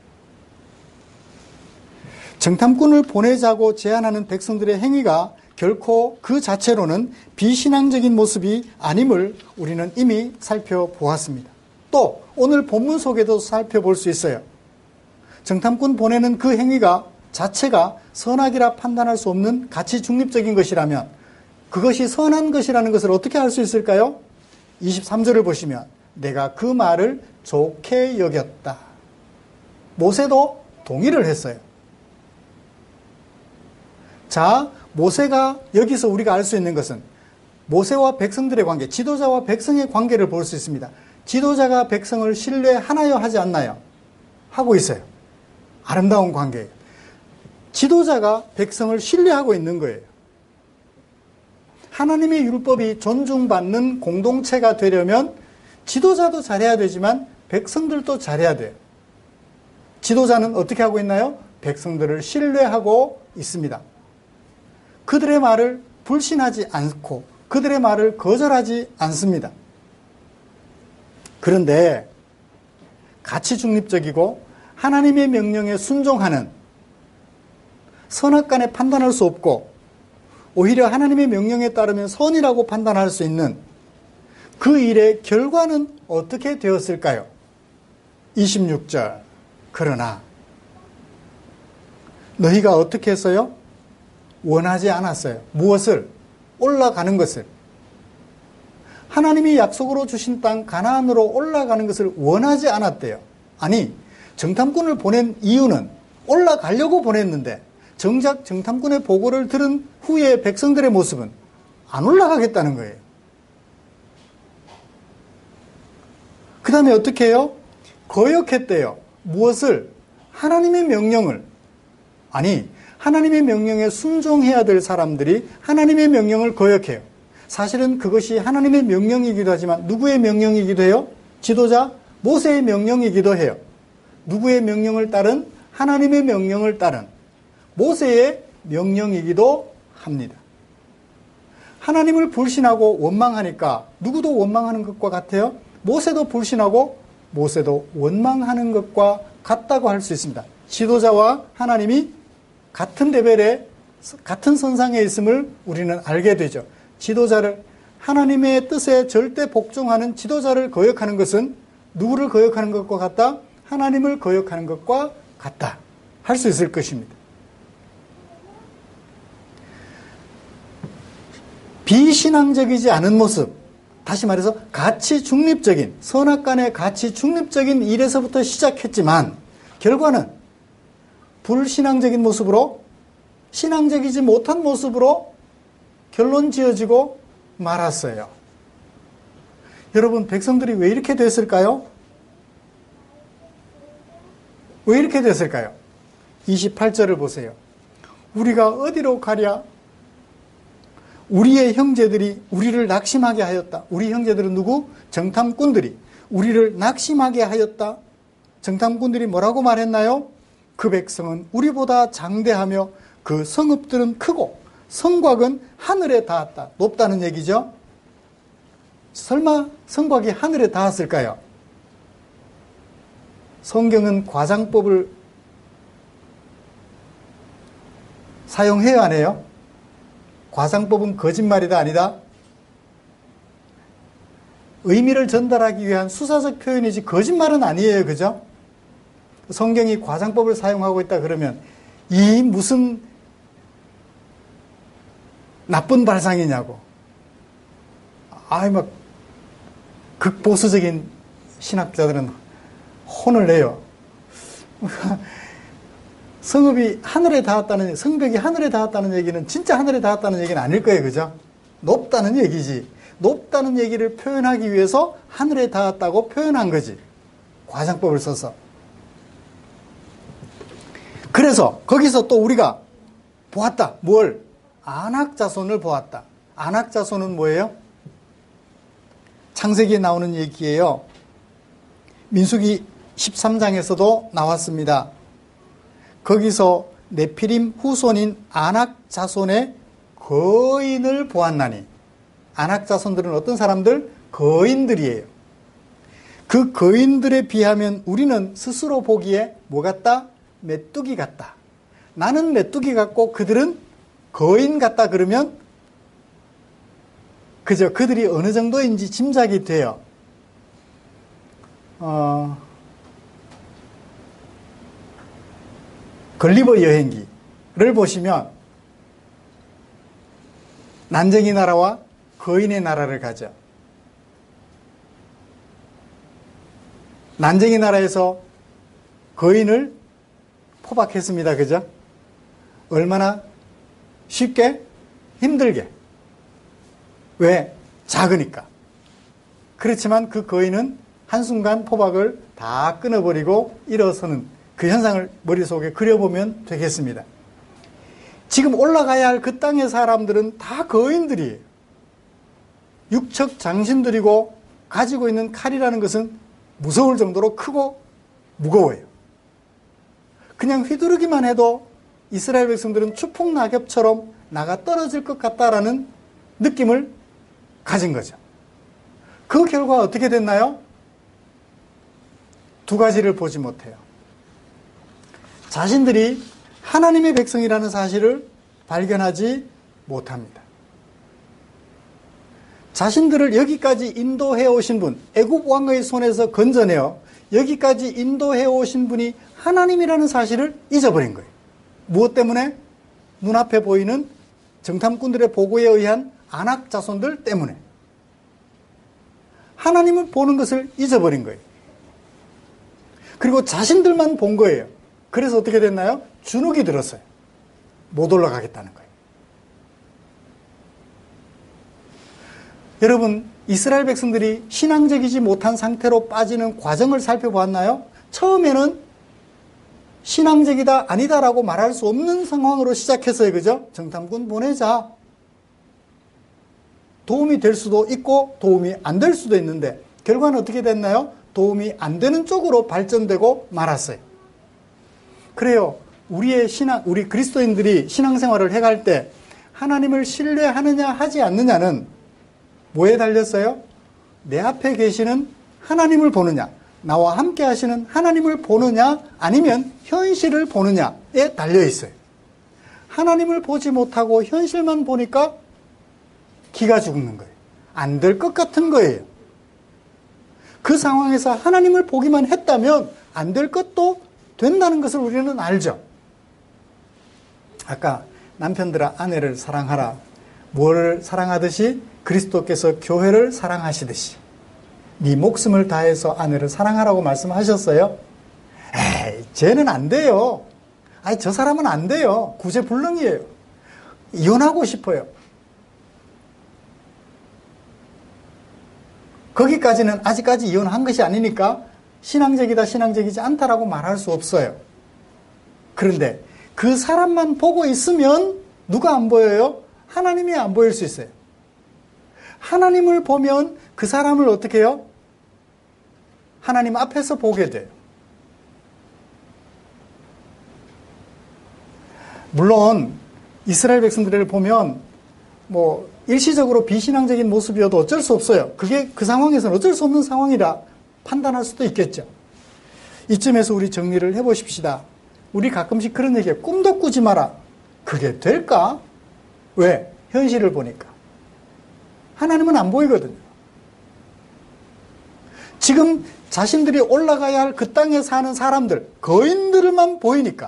정탐꾼을 보내자고 제안하는 백성들의 행위가 결코 그 자체로는 비신앙적인 모습이 아님을 우리는 이미 살펴보았습니다. 또 오늘 본문 속에도 살펴볼 수 있어요. 정탐꾼 보내는 그 행위가 자체가 선악이라 판단할 수 없는 가치 중립적인 것이라면 그것이 선한 것이라는 것을 어떻게 알 수 있을까요? 이십삼 절을 보시면 내가 그 말을 좋게 여겼다. 모세도 동의를 했어요. 자, 모세가 여기서 우리가 알 수 있는 것은 모세와 백성들의 관계, 지도자와 백성의 관계를 볼 수 있습니다. 지도자가 백성을 신뢰하나요? 하지 않나요? 하고 있어요. 아름다운 관계예요. 지도자가 백성을 신뢰하고 있는 거예요. 하나님의 율법이 존중받는 공동체가 되려면 지도자도 잘해야 되지만 백성들도 잘해야 돼요. 지도자는 어떻게 하고 있나요? 백성들을 신뢰하고 있습니다. 그들의 말을 불신하지 않고 그들의 말을 거절하지 않습니다. 그런데 가치 중립적이고 하나님의 명령에 순종하는 선악간에 판단할 수 없고 오히려 하나님의 명령에 따르면 선이라고 판단할 수 있는 그 일의 결과는 어떻게 되었을까요? 이십육 절 그러나 너희가 어떻게 했어요? 원하지 않았어요. 무엇을? 올라가는 것을. 하나님이 약속으로 주신 땅 가나안으로 올라가는 것을 원하지 않았대요. 아니, 정탐꾼을 보낸 이유는 올라가려고 보냈는데 정작 정탐꾼의 보고를 들은 후에 백성들의 모습은 안 올라가겠다는 거예요. 그 다음에 어떻게 해요? 거역했대요. 무엇을? 하나님의 명령을. 아니, 하나님의 명령에 순종해야 될 사람들이 하나님의 명령을 거역해요. 사실은 그것이 하나님의 명령이기도 하지만 누구의 명령이기도 해요? 지도자 모세의 명령이기도 해요. 누구의 명령을 따른? 하나님의 명령을 따른 모세의 명령이기도 합니다. 하나님을 불신하고 원망하니까 누구도 원망하는 것과 같아요? 모세도 불신하고 모세도 원망하는 것과 같다고 할 수 있습니다. 지도자와 하나님이 같은 레벨에 같은 선상에 있음을 우리는 알게 되죠. 지도자를 하나님의 뜻에 절대 복종하는 지도자를 거역하는 것은 누구를 거역하는 것과 같다? 하나님을 거역하는 것과 같다. 할 수 있을 것입니다. 비신앙적이지 않은 모습, 다시 말해서 가치 중립적인, 선악간의 가치 중립적인 일에서부터 시작했지만 결과는 불신앙적인 모습으로, 신앙적이지 못한 모습으로 결론 지어지고 말았어요. 여러분, 백성들이 왜 이렇게 됐을까요? 왜 이렇게 됐을까요? 이십팔 절을 보세요. 우리가 어디로 가랴? 우리의 형제들이 우리를 낙심하게 하였다. 우리 형제들은 누구? 정탐꾼들이 우리를 낙심하게 하였다. 정탐꾼들이 뭐라고 말했나요? 그 백성은 우리보다 장대하며 그 성읍들은 크고 성곽은 하늘에 닿았다. 높다는 얘기죠. 설마 성곽이 하늘에 닿았을까요? 성경은 과장법을 사용해야 하네요. 과장법은 거짓말이다 아니다? 의미를 전달하기 위한 수사적 표현이지 거짓말은 아니에요. 그죠? 성경이 과장법을 사용하고 있다 그러면 이 무슨 나쁜 발상이냐고. 아이 막 극보수적인 신학자들은 혼을 내요. 성읍이 하늘에 닿았다는, 성벽이 하늘에 닿았다는 얘기는 진짜 하늘에 닿았다는 얘기는 아닐 거예요. 그죠? 높다는 얘기지. 높다는 얘기를 표현하기 위해서 하늘에 닿았다고 표현한 거지. 과장법을 써서. 그래서 거기서 또 우리가 보았다. 뭘? 안악 자손을 보았다. 안악 자손은 뭐예요? 창세기에 나오는 얘기예요. 민수기 십삼 장에서도 나왔습니다. 거기서 네피림 후손인 아낙 자손의 거인을 보았나니, 아낙 자손들은 어떤 사람들? 거인들이에요. 그 거인들에 비하면 우리는 스스로 보기에 뭐 같다? 메뚜기 같다. 나는 메뚜기 같고 그들은 거인 같다 그러면 그저 그들이 어느 정도인지 짐작이 돼요. 어, 걸리버 여행기를 보시면 난쟁이 나라와 거인의 나라를 가죠. 난쟁이 나라에서 거인을 포박했습니다. 그죠? 얼마나 쉽게? 힘들게. 왜? 작으니까. 그렇지만 그 거인은 한순간 포박을 다 끊어버리고 일어서는 그 현상을 머릿속에 그려보면 되겠습니다. 지금 올라가야 할 그 땅의 사람들은 다 거인들이에요. 육척 장신들이고 가지고 있는 칼이라는 것은 무서울 정도로 크고 무거워요. 그냥 휘두르기만 해도 이스라엘 백성들은 추풍 낙엽처럼 나가 떨어질 것 같다라는 느낌을 가진 거죠. 그 결과 어떻게 됐나요? 두 가지를 보지 못해요. 자신들이 하나님의 백성이라는 사실을 발견하지 못합니다. 자신들을 여기까지 인도해 오신 분, 애굽 왕의 손에서 건져내어 여기까지 인도해 오신 분이 하나님이라는 사실을 잊어버린 거예요. 무엇 때문에? 눈앞에 보이는 정탐꾼들의 보고에 의한 아낙 자손들 때문에. 하나님을 보는 것을 잊어버린 거예요. 그리고 자신들만 본 거예요. 그래서 어떻게 됐나요? 주눅이 들었어요. 못 올라가겠다는 거예요. 여러분, 이스라엘 백성들이 신앙적이지 못한 상태로 빠지는 과정을 살펴보았나요? 처음에는 신앙적이다 아니다라고 말할 수 없는 상황으로 시작했어요. 그죠? 정탐꾼 보내자. 도움이 될 수도 있고 도움이 안 될 수도 있는데 결과는 어떻게 됐나요? 도움이 안 되는 쪽으로 발전되고 말았어요. 그래요. 우리의 신앙, 우리 그리스도인들이 신앙생활을 해갈 때 하나님을 신뢰하느냐 하지 않느냐는 뭐에 달렸어요? 내 앞에 계시는 하나님을 보느냐, 나와 함께 하시는 하나님을 보느냐, 아니면 현실을 보느냐에 달려 있어요. 하나님을 보지 못하고 현실만 보니까 기가 죽는 거예요. 안 될 것 같은 거예요. 그 상황에서 하나님을 보기만 했다면 안 될 것도 된다는 것을 우리는 알죠. 아까 남편들아 아내를 사랑하라. 뭐를 사랑하듯이? 그리스도께서 교회를 사랑하시듯이 네 목숨을 다해서 아내를 사랑하라고 말씀하셨어요. 에이, 쟤는 안 돼요. 아니, 저 사람은 안 돼요. 구제불능이에요. 이혼하고 싶어요. 거기까지는 아직까지 이혼한 것이 아니니까 신앙적이다, 신앙적이지 않다라고 말할 수 없어요. 그런데 그 사람만 보고 있으면 누가 안 보여요? 하나님이 안 보일 수 있어요. 하나님을 보면 그 사람을 어떻게 해요? 하나님 앞에서 보게 돼요. 물론 이스라엘 백성들을 보면 뭐 일시적으로 비신앙적인 모습이어도 어쩔 수 없어요. 그게 그 상황에서는 어쩔 수 없는 상황이라 판단할 수도 있겠죠. 이쯤에서 우리 정리를 해보십시다. 우리 가끔씩 그런 얘기해요. 꿈도 꾸지 마라. 그게 될까? 왜? 현실을 보니까. 하나님은 안 보이거든요. 지금 자신들이 올라가야 할 그 땅에 사는 사람들, 거인들만 보이니까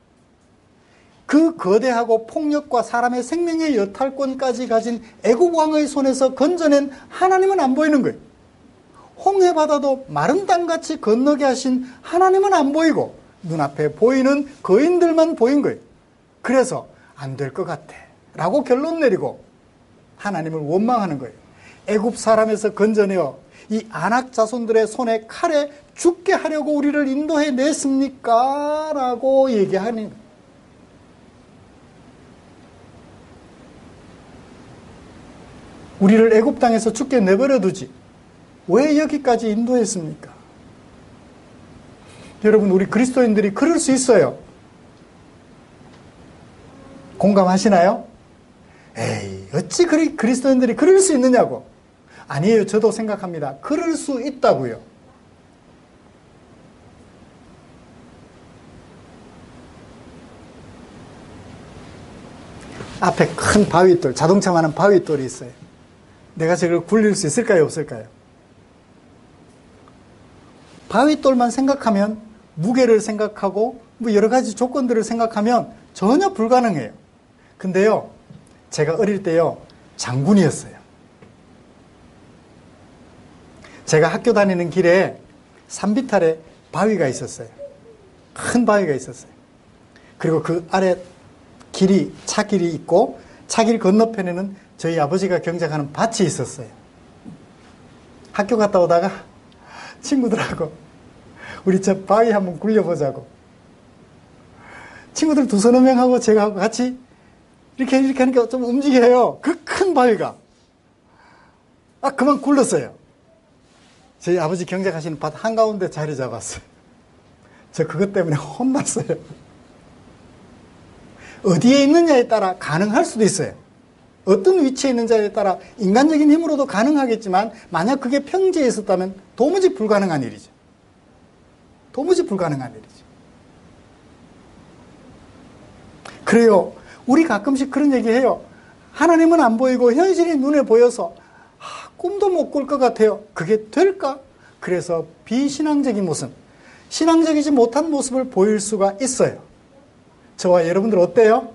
그 거대하고 폭력과 사람의 생명의 여탈권까지 가진 애국 왕의 손에서 건져낸 하나님은 안 보이는 거예요. 홍해 바다도 마른 땅같이 건너게 하신 하나님은 안 보이고 눈앞에 보이는 거인들만 보인 거예요. 그래서 안 될 것 같아 라고 결론 내리고 하나님을 원망하는 거예요. 애굽 사람에서 건져내어 이 아낙 자손들의 손에 칼에 죽게 하려고 우리를 인도해 냈습니까? 라고 얘기하는 거예요. 우리를 애굽 땅에서 죽게 내버려 두지. 왜 여기까지 인도했습니까? 여러분, 우리 그리스도인들이 그럴 수 있어요. 공감하시나요? 에이, 어찌 그리 그리스도인들이 그럴 수 있느냐고. 아니에요. 저도 생각합니다. 그럴 수 있다고요. 앞에 큰 바위돌, 자동차만한 바위돌이 있어요. 내가 저걸 굴릴 수 있을까요? 없을까요? 바위돌만 생각하면, 무게를 생각하고 뭐 여러 가지 조건들을 생각하면 전혀 불가능해요. 근데요, 제가 어릴 때요, 장군이었어요. 제가 학교 다니는 길에 산비탈에 바위가 있었어요. 큰 바위가 있었어요. 그리고 그 아래 길이, 차길이 있고 차길 건너편에는 저희 아버지가 경작하는 밭이 있었어요. 학교 갔다 오다가 친구들하고 우리 저 바위 한번 굴려보자고. 친구들 두서너 명하고 제가 같이 이렇게 이렇게 하니까 좀 움직여요. 그 큰 바위가. 아, 그만 굴렀어요. 저희 아버지 경작하시는 밭 한가운데 자리 잡았어요. 저 그것 때문에 혼났어요. 어디에 있느냐에 따라 가능할 수도 있어요. 어떤 위치에 있는지에 따라 인간적인 힘으로도 가능하겠지만 만약 그게 평지에 있었다면 도무지 불가능한 일이죠. 도무지 불가능한 일이죠. 그래요. 우리 가끔씩 그런 얘기해요. 하나님은 안 보이고 현실이 눈에 보여서 아, 꿈도 못 꿀 것 같아요. 그게 될까? 그래서 비신앙적인 모습, 신앙적이지 못한 모습을 보일 수가 있어요. 저와 여러분들 어때요?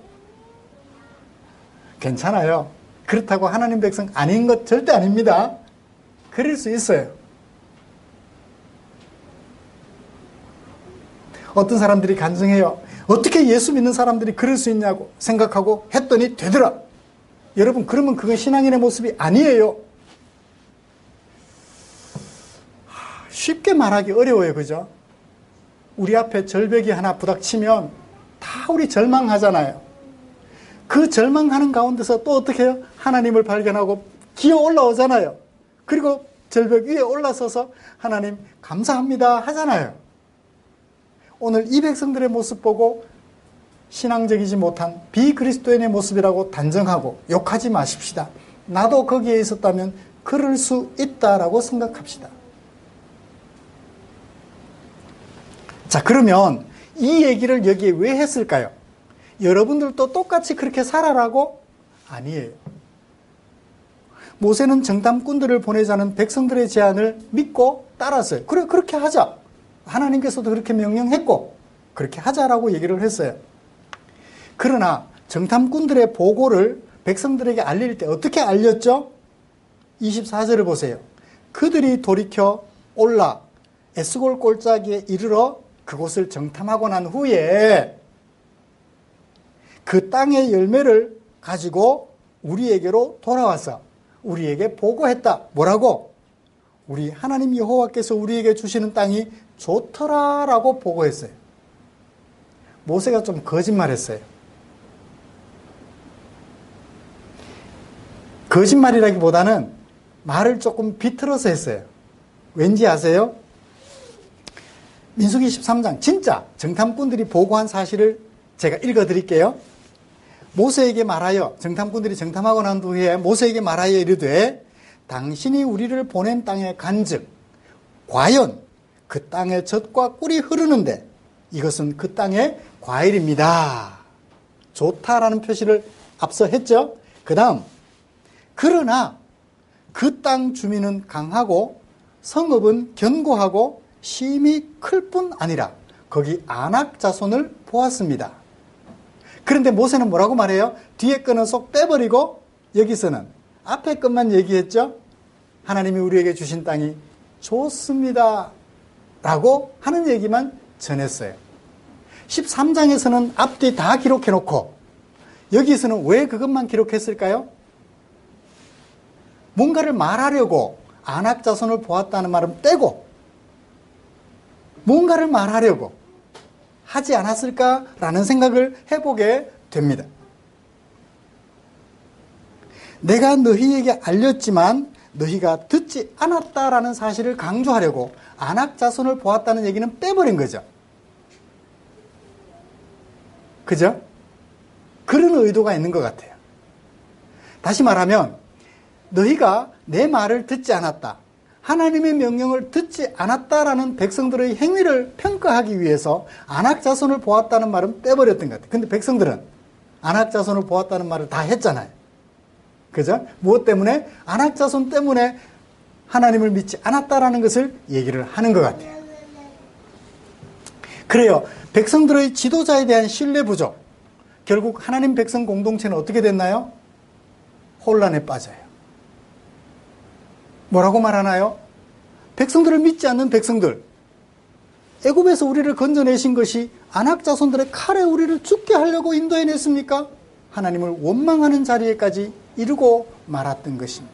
괜찮아요. 그렇다고 하나님 백성 아닌 것 절대 아닙니다. 그럴 수 있어요. 어떤 사람들이 간증해요. 어떻게 예수 믿는 사람들이 그럴 수 있냐고 생각하고 했더니 되더라. 여러분, 그러면 그건 신앙인의 모습이 아니에요. 쉽게 말하기 어려워요. 그죠? 우리 앞에 절벽이 하나 부닥치면 다 우리 절망하잖아요. 그 절망하는 가운데서 또 어떻게 해요? 하나님을 발견하고 기어 올라오잖아요. 그리고 절벽 위에 올라서서 하나님 감사합니다 하잖아요. 오늘 이 백성들의 모습 보고 신앙적이지 못한 비그리스도인의 모습이라고 단정하고 욕하지 마십시다. 나도 거기에 있었다면 그럴 수 있다라고 생각합시다. 자, 그러면 이 얘기를 여기에 왜 했을까요? 여러분들도 똑같이 그렇게 살아라고? 아니에요. 모세는 정탐꾼들을 보내자는 백성들의 제안을 믿고 따랐어요. 그래, 그렇게 하자. 하나님께서도 그렇게 명령했고 그렇게 하자라고 얘기를 했어요. 그러나 정탐꾼들의 보고를 백성들에게 알릴 때 어떻게 알렸죠? 이십사 절을 보세요. 그들이 돌이켜 올라 에스골 골짜기에 이르러 그곳을 정탐하고 난 후에 그 땅의 열매를 가지고 우리에게로 돌아와서 우리에게 보고했다. 뭐라고? 우리 하나님 여호와께서 우리에게 주시는 땅이 좋더라라고 보고했어요. 모세가 좀 거짓말했어요. 거짓말이라기보다는 말을 조금 비틀어서 했어요. 왠지 아세요? 민수기 십삼 장 진짜 정탐꾼들이 보고한 사실을 제가 읽어드릴게요. 모세에게 말하여, 정탐꾼들이 정탐하고 난 후에 모세에게 말하여 이르되 당신이 우리를 보낸 땅에 간즉 과연 그 땅에 젖과 꿀이 흐르는데 이것은 그 땅의 과일입니다. 좋다라는 표시를 앞서 했죠. 그 다음, 그러나 그 땅 주민은 강하고 성읍은 견고하고 심히 클 뿐 아니라 거기 아낙 자손을 보았습니다. 그런데 모세는 뭐라고 말해요? 뒤에 거는 쏙 빼버리고 여기서는 앞에 것만 얘기했죠. 하나님이 우리에게 주신 땅이 좋습니다 라고 하는 얘기만 전했어요. 십삼 장에서는 앞뒤 다 기록해놓고 여기서는 왜 그것만 기록했을까요? 뭔가를 말하려고 아낙 자손을 보았다는 말은 떼고 뭔가를 말하려고 하지 않았을까라는 생각을 해보게 됩니다. 내가 너희에게 알렸지만 너희가 듣지 않았다라는 사실을 강조하려고 안악 자손을 보았다는 얘기는 빼버린 거죠. 그죠? 그런 의도가 있는 것 같아요. 다시 말하면 너희가 내 말을 듣지 않았다, 하나님의 명령을 듣지 않았다라는 백성들의 행위를 평가하기 위해서 안악 자손을 보았다는 말은 빼버렸던 것 같아요. 근데 백성들은 안악 자손을 보았다는 말을 다 했잖아요. 그죠? 무엇 때문에? 안악 자손 때문에 하나님을 믿지 않았다라는 것을 얘기를 하는 것 같아요. 그래요. 백성들의 지도자에 대한 신뢰 부족. 결국 하나님 백성 공동체는 어떻게 됐나요? 혼란에 빠져요. 뭐라고 말하나요? 백성들을 믿지 않는 백성들. 애굽에서 우리를 건져내신 것이 안악 자손들의 칼에 우리를 죽게 하려고 인도해냈습니까? 하나님을 원망하는 자리에까지 이르고 말았던 것입니다.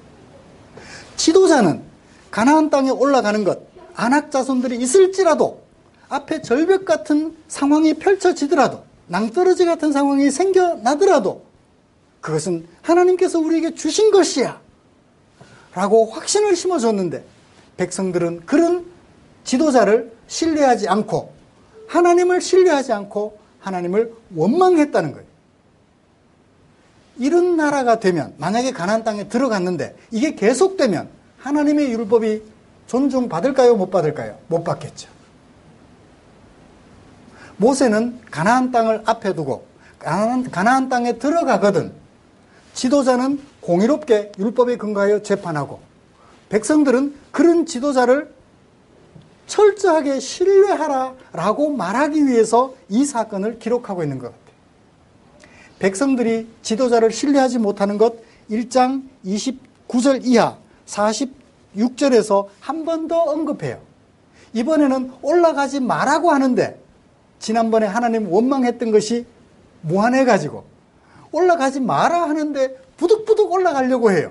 지도자는 가나안 땅에 올라가는 것, 안악 자손들이 있을지라도, 앞에 절벽 같은 상황이 펼쳐지더라도, 낭떠러지 같은 상황이 생겨나더라도 그것은 하나님께서 우리에게 주신 것이야 라고 확신을 심어줬는데, 백성들은 그런 지도자를 신뢰하지 않고 하나님을 신뢰하지 않고 하나님을 원망했다는 거예요. 이런 나라가 되면, 만약에 가나안 땅에 들어갔는데 이게 계속되면 하나님의 율법이 존중받을까요? 못 받을까요? 못 받겠죠. 모세는 가나안 땅을 앞에 두고 가나안, 가나안 땅에 들어가거든 지도자는 공의롭게 율법에 근거하여 재판하고, 백성들은 그런 지도자를 철저하게 신뢰하라라고 말하기 위해서 이 사건을 기록하고 있는 것 같아요. 백성들이 지도자를 신뢰하지 못하는 것 일 장 이십구 절 이하 사십육 절에서 한 번 더 언급해요. 이번에는 올라가지 말라고 하는데 지난번에 하나님 원망했던 것이 무한해가지고 올라가지 마라 하는데 부득부득 올라가려고 해요.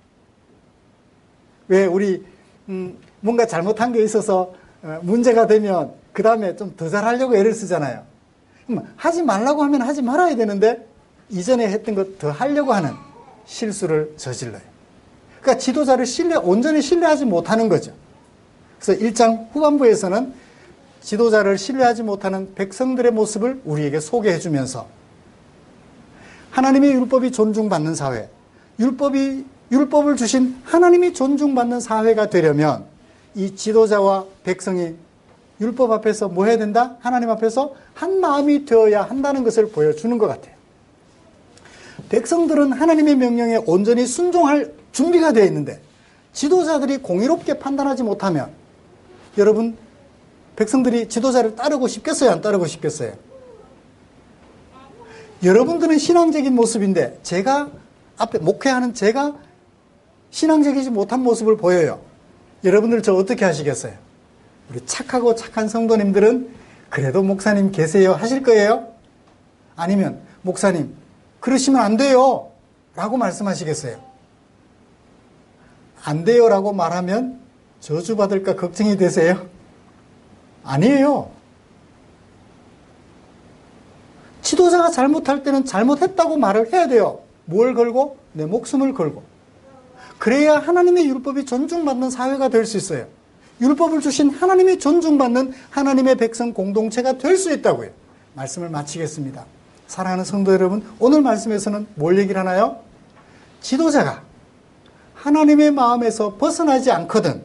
왜 우리 음, 뭔가 잘못한 게 있어서 문제가 되면 그 다음에 좀 더 잘하려고 애를 쓰잖아요. 그럼 하지 말라고 하면 하지 말아야 되는데 이전에 했던 것 더 하려고 하는 실수를 저질러요. 그러니까 지도자를 신뢰, 온전히 신뢰하지 못하는 거죠. 그래서 일 장 후반부에서는 지도자를 신뢰하지 못하는 백성들의 모습을 우리에게 소개해 주면서 하나님의 율법이 존중받는 사회, 율법이, 율법을 주신 하나님이 존중받는 사회가 되려면 이 지도자와 백성이 율법 앞에서 뭐 해야 된다? 하나님 앞에서 한 마음이 되어야 한다는 것을 보여주는 것 같아요. 백성들은 하나님의 명령에 온전히 순종할 준비가 되어 있는데 지도자들이 공의롭게 판단하지 못하면, 여러분 백성들이 지도자를 따르고 싶겠어요? 안 따르고 싶겠어요? 여러분들은 신앙적인 모습인데 제가 앞에 목회하는 제가 신앙적이지 못한 모습을 보여요. 여러분들 저 어떻게 하시겠어요? 우리 착하고 착한 성도님들은 그래도 목사님 계세요 하실 거예요? 아니면 목사님 그러시면 안 돼요 라고 말씀하시겠어요? 안 돼요 라고 말하면 저주받을까 걱정이 되세요? 아니에요. 지도자가 잘못할 때는 잘못했다고 말을 해야 돼요. 뭘 걸고? 내 목숨을 걸고. 그래야 하나님의 율법이 존중받는 사회가 될 수 있어요. 율법을 주신 하나님이 존중받는 하나님의 백성 공동체가 될 수 있다고요. 말씀을 마치겠습니다. 사랑하는 성도 여러분, 오늘 말씀에서는 뭘 얘기를 하나요? 지도자가 하나님의 마음에서 벗어나지 않거든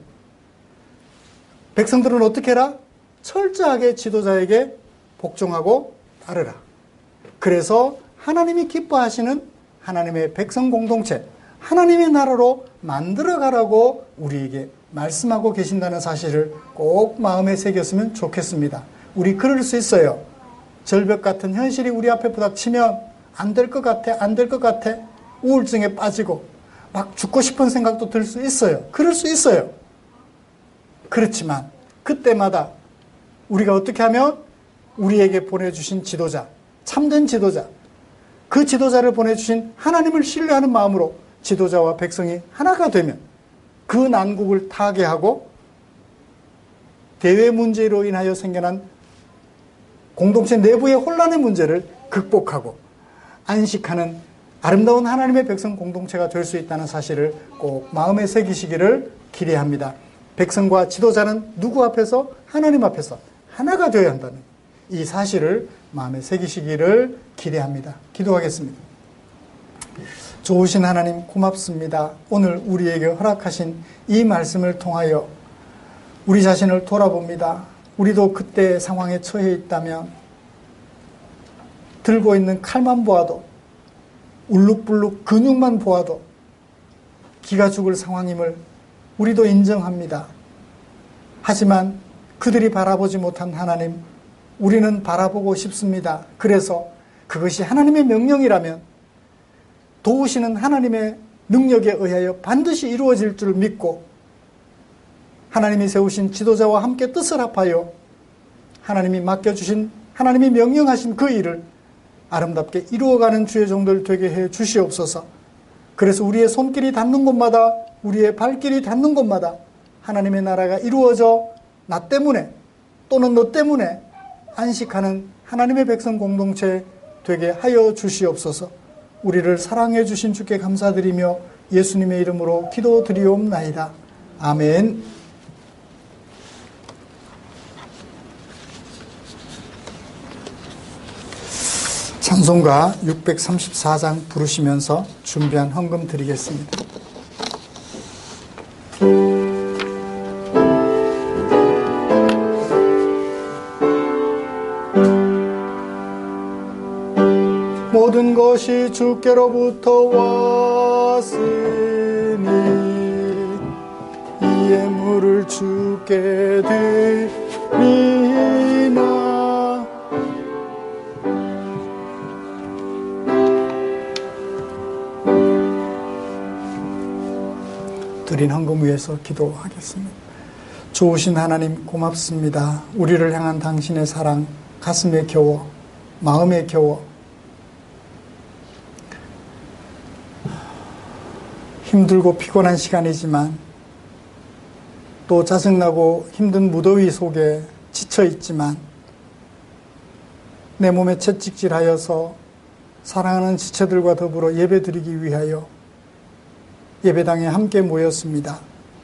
백성들은 어떻게 해라? 철저하게 지도자에게 복종하고 따르라. 그래서 하나님이 기뻐하시는 하나님의 백성 공동체, 하나님의 나라로 만들어가라고 우리에게 말씀하고 계신다는 사실을 꼭 마음에 새겼으면 좋겠습니다. 우리 그럴 수 있어요. 절벽 같은 현실이 우리 앞에 부닥치면 안 될 것 같아, 안 될 것 같아, 우울증에 빠지고 막 죽고 싶은 생각도 들 수 있어요. 그럴 수 있어요. 그렇지만 그때마다 우리가 어떻게 하면 우리에게 보내주신 지도자, 참된 지도자, 그 지도자를 보내주신 하나님을 신뢰하는 마음으로 지도자와 백성이 하나가 되면 그 난국을 타개하고 대외 문제로 인하여 생겨난 공동체 내부의 혼란의 문제를 극복하고 안식하는 아름다운 하나님의 백성 공동체가 될 수 있다는 사실을 꼭 마음에 새기시기를 기대합니다. 백성과 지도자는 누구 앞에서? 하나님 앞에서 하나가 되어야 한다는 이 사실을 마음에 새기시기를 기대합니다. 기도하겠습니다. 좋으신 하나님 고맙습니다. 오늘 우리에게 허락하신 이 말씀을 통하여 우리 자신을 돌아봅니다. 우리도 그때 상황에 처해 있다면 들고 있는 칼만 보아도 울룩불룩 근육만 보아도 기가 죽을 상황임을 우리도 인정합니다. 하지만 그들이 바라보지 못한 하나님, 우리는 바라보고 싶습니다. 그래서 그것이 하나님의 명령이라면 도우시는 하나님의 능력에 의하여 반드시 이루어질 줄 믿고 하나님이 세우신 지도자와 함께 뜻을 합하여 하나님이 맡겨주신, 하나님이 명령하신 그 일을 아름답게 이루어가는 주의 종들 되게 해 주시옵소서. 그래서 우리의 손길이 닿는 곳마다, 우리의 발길이 닿는 곳마다 하나님의 나라가 이루어져 나 때문에 또는 너 때문에 안식하는 하나님의 백성 공동체 되게 하여 주시옵소서. 우리를 사랑해 주신 주께 감사드리며 예수님의 이름으로 기도드리옵나이다. 아멘. 찬송가 육백삼십사 장 부르시면서 준비한 헌금 드리겠습니다. 모든 것이 주께로부터 왔으니 이 예물을 주께 드리나. 드린 헌금 위해서 기도하겠습니다. 좋으신 하나님 고맙습니다. 우리를 향한 당신의 사랑 가슴에 겨워, 마음에 겨워, 힘들고 피곤한 시간이지만 또 짜증나고 힘든 무더위 속에 지쳐있지만 내 몸에 채찍질하여서 사랑하는 지체들과 더불어 예배드리기 위하여 예배당에 함께 모였습니다.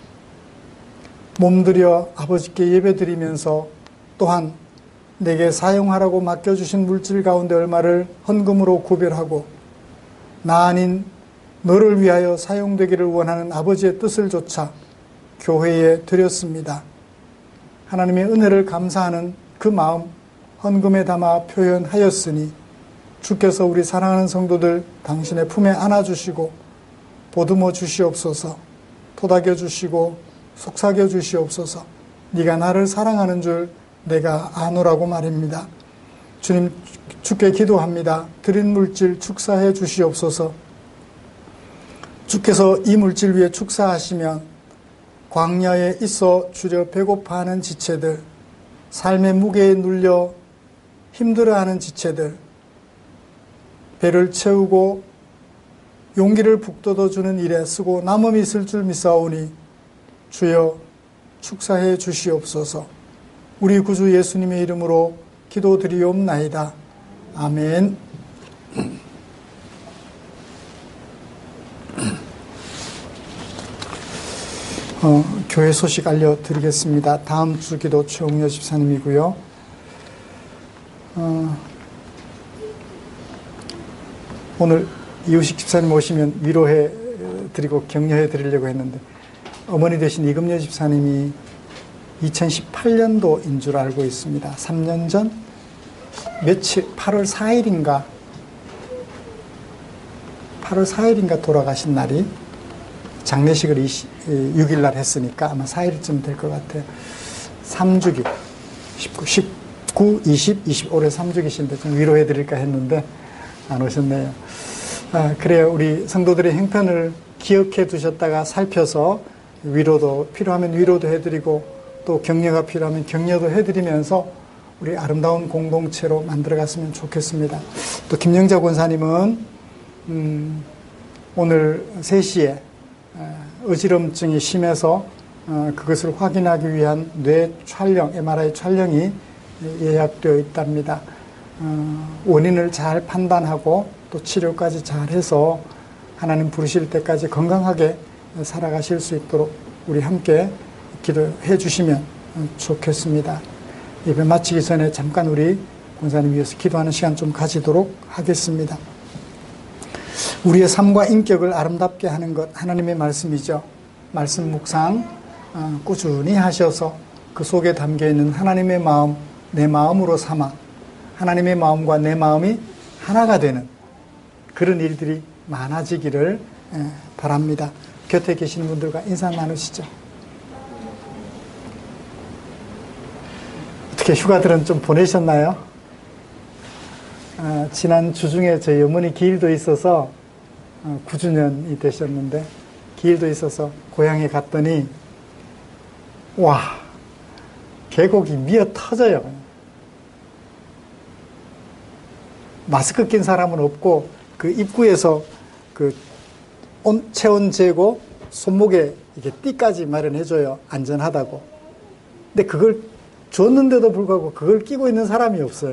몸들여 아버지께 예배드리면서 또한 내게 사용하라고 맡겨주신 물질 가운데 얼마를 헌금으로 구별하고 나 아닌 너를 위하여 사용되기를 원하는 아버지의 뜻을 조차 교회에 드렸습니다. 하나님의 은혜를 감사하는 그 마음 헌금에 담아 표현하였으니 주께서 우리 사랑하는 성도들 당신의 품에 안아주시고 보듬어 주시옵소서. 토닥여 주시고 속삭여 주시옵소서. 네가 나를 사랑하는 줄 내가 아노라고 말입니다. 주님, 주께 기도합니다. 드린 물질 축사해 주시옵소서. 주께서 이 물질 위에 축사하시면 광야에 있어 주려 배고파하는 지체들, 삶의 무게에 눌려 힘들어하는 지체들, 배를 채우고 용기를 북돋워주는 일에 쓰고 남음이 있을 줄 믿사오니 주여 축사해 주시옵소서. 우리 구주 예수님의 이름으로 기도드리옵나이다. 아멘. 어, 교회 소식 알려드리겠습니다. 다음 주 기도 최홍여 집사님이고요. 어, 오늘 이우식 집사님 오시면 위로해 드리고 격려해 드리려고 했는데 어머니 되신 이금여 집사님이 이천십팔 년도인 줄 알고 있습니다. 삼 년 전 며칠 팔월 사일인가 팔월 사일인가 돌아가신 날이 장례식을 육 일 날 했으니까 아마 사 일쯤 될 것 같아요. 삼 주기 십구, 십구, 이십, 이십 올해 삼 주기신데 좀 위로해 드릴까 했는데 안 오셨네요. 아, 그래요. 우리 성도들의 형편을 기억해 두셨다가 살펴서 위로도 필요하면 위로도 해드리고 또 격려가 필요하면 격려도 해드리면서 우리 아름다운 공동체로 만들어갔으면 좋겠습니다. 또 김영자 권사님은 음, 오늘 세 시에 어지럼증이 심해서 그것을 확인하기 위한 뇌 촬영, 엠알아이 촬영이 예약되어 있답니다. 원인을 잘 판단하고 또 치료까지 잘해서 하나님 부르실 때까지 건강하게 살아가실 수 있도록 우리 함께 기도해 주시면 좋겠습니다. 예배 마치기 전에 잠깐 우리 권사님 위해서 기도하는 시간 좀 가지도록 하겠습니다. 우리의 삶과 인격을 아름답게 하는 것 하나님의 말씀이죠. 말씀 묵상 꾸준히 하셔서 그 속에 담겨있는 하나님의 마음 내 마음으로 삼아 하나님의 마음과 내 마음이 하나가 되는 그런 일들이 많아지기를 바랍니다. 곁에 계시는 분들과 인사 나누시죠. 어떻게 휴가들은 좀 보내셨나요? 아, 지난 주중에 저희 어머니 기일도 있어서 어, 구 주년이 되셨는데 기일도 있어서 고향에 갔더니 와 계곡이 미어 터져요. 마스크 낀 사람은 없고 그 입구에서 그 온, 체온 재고 손목에 이게 띠까지 마련해줘요. 안전하다고. 근데 그걸 줬는데도 불구하고 그걸 끼고 있는 사람이 없어요.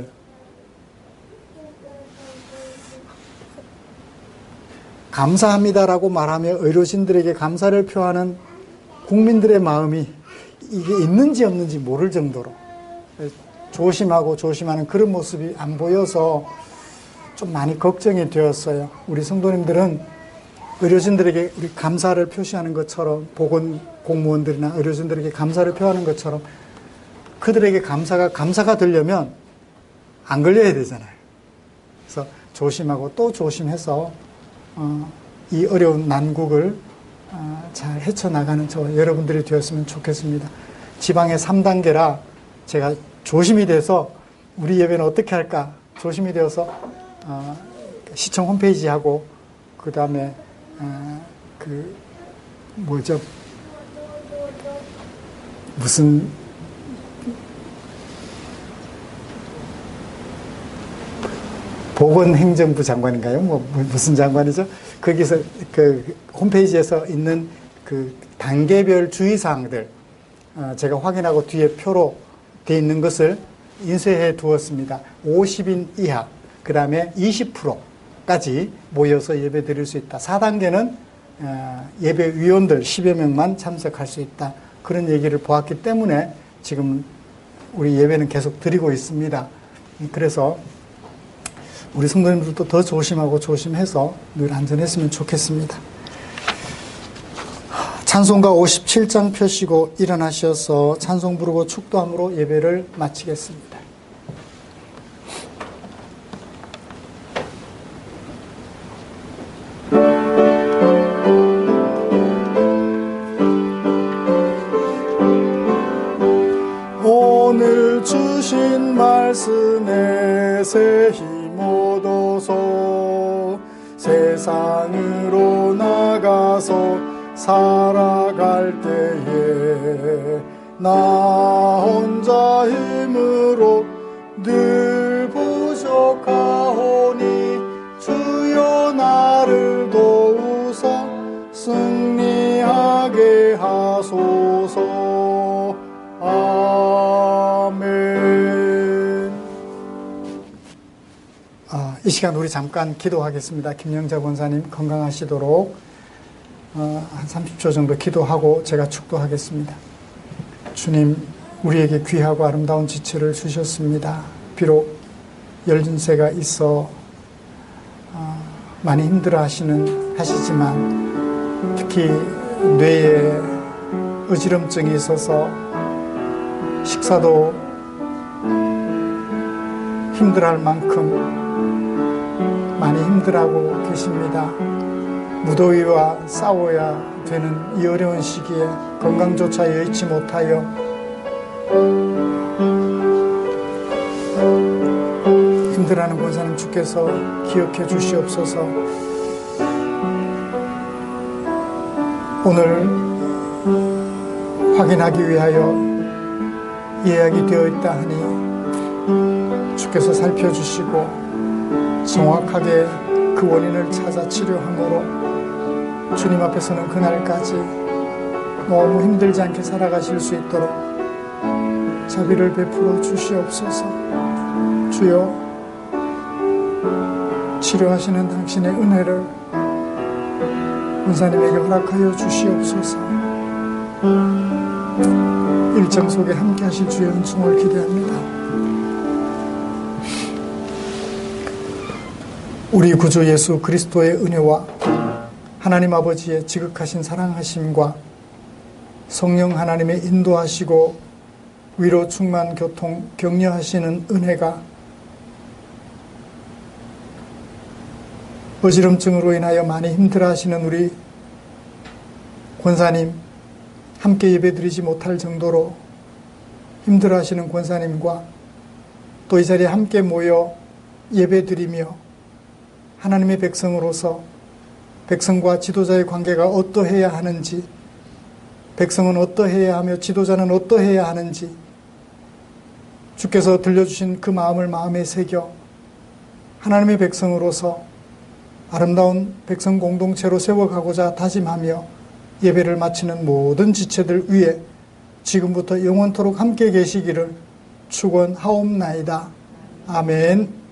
감사합니다라고 말하며 의료진들에게 감사를 표하는 국민들의 마음이 이게 있는지 없는지 모를 정도로 조심하고 조심하는 그런 모습이 안 보여서 좀 많이 걱정이 되었어요. 우리 성도님들은 의료진들에게 우리 감사를 표시하는 것처럼 보건 공무원들이나 의료진들에게 감사를 표하는 것처럼 그들에게 감사가 감사가 되려면 안 걸려야 되잖아요. 그래서 조심하고 또 조심해서 어, 이 어려운 난국을 어, 잘 헤쳐나가는 저 여러분들이 되었으면 좋겠습니다. 지방의 삼 단계라 제가 조심이 돼서 우리 예배는 어떻게 할까 조심이 되어서 어, 시청 홈페이지하고 그 다음에 어, 그 뭐죠 무슨 보건행정부 장관인가요? 뭐 무슨 장관이죠? 거기서 그 홈페이지에서 있는 그 단계별 주의사항들 어, 제가 확인하고 뒤에 표로 돼 있는 것을 인쇄해 두었습니다. 오십 인 이하, 그 다음에 이십 퍼센트까지 모여서 예배 드릴 수 있다. 사 단계는 어, 예배위원들 십여 명만 참석할 수 있다. 그런 얘기를 보았기 때문에 지금 우리 예배는 계속 드리고 있습니다. 그래서 우리 성도님들도 더 조심하고 조심해서 늘 안전했으면 좋겠습니다. 찬송가 오십칠 장 펴시고 일어나셔서 찬송 부르고 축도함으로 예배를 마치겠습니다. 오늘 주신 말씀에 새 힘 얻어서 세상으로 나가서 살아갈 때에 나 혼자 힘으로 늘 부족하오니 주여 나를 도우사 승리하게 하소서. 아멘. 아, 이 시간 우리 잠깐 기도하겠습니다. 김영자 권사님 건강하시도록 어, 한 삼십 초 정도 기도하고 제가 축도하겠습니다. 주님, 우리에게 귀하고 아름다운 지체를 주셨습니다. 비록 열진세가 있어 어, 많이 힘들어 하시는 하시지만 특히 뇌에 어지럼증이 있어서 식사도 힘들어할 만큼 많이 힘들어하고 계십니다. 무더위와 싸워야 되는 이 어려운 시기에 건강조차 여의치 못하여 힘들어하는 권사님 주께서 기억해 주시옵소서. 오늘 확인하기 위하여 예약이 되어 있다 하니 주께서 살펴주시고 정확하게 그 원인을 찾아 치료함으로 주님 앞에서는 그날까지 너무 힘들지 않게 살아가실 수 있도록 자비를 베풀어 주시옵소서. 주여, 치료하시는 당신의 은혜를 권사님에게 허락하여 주시옵소서. 일정 속에 함께 하실 주의 은총을 기대합니다. 우리 구주 예수 그리스도의 은혜와 하나님 아버지의 지극하신 사랑하심과 성령 하나님의 인도하시고 위로 충만 교통 격려하시는 은혜가 어지럼증으로 인하여 많이 힘들어하시는 우리 권사님, 함께 예배드리지 못할 정도로 힘들어하시는 권사님과 또 이 자리에 함께 모여 예배드리며 하나님의 백성으로서 백성과 지도자의 관계가 어떠해야 하는지, 백성은 어떠해야 하며 지도자는 어떠해야 하는지 주께서 들려주신 그 마음을 마음에 새겨 하나님의 백성으로서 아름다운 백성 공동체로 세워가고자 다짐하며 예배를 마치는 모든 지체들 위에 지금부터 영원토록 함께 계시기를 축원하옵나이다. 아멘.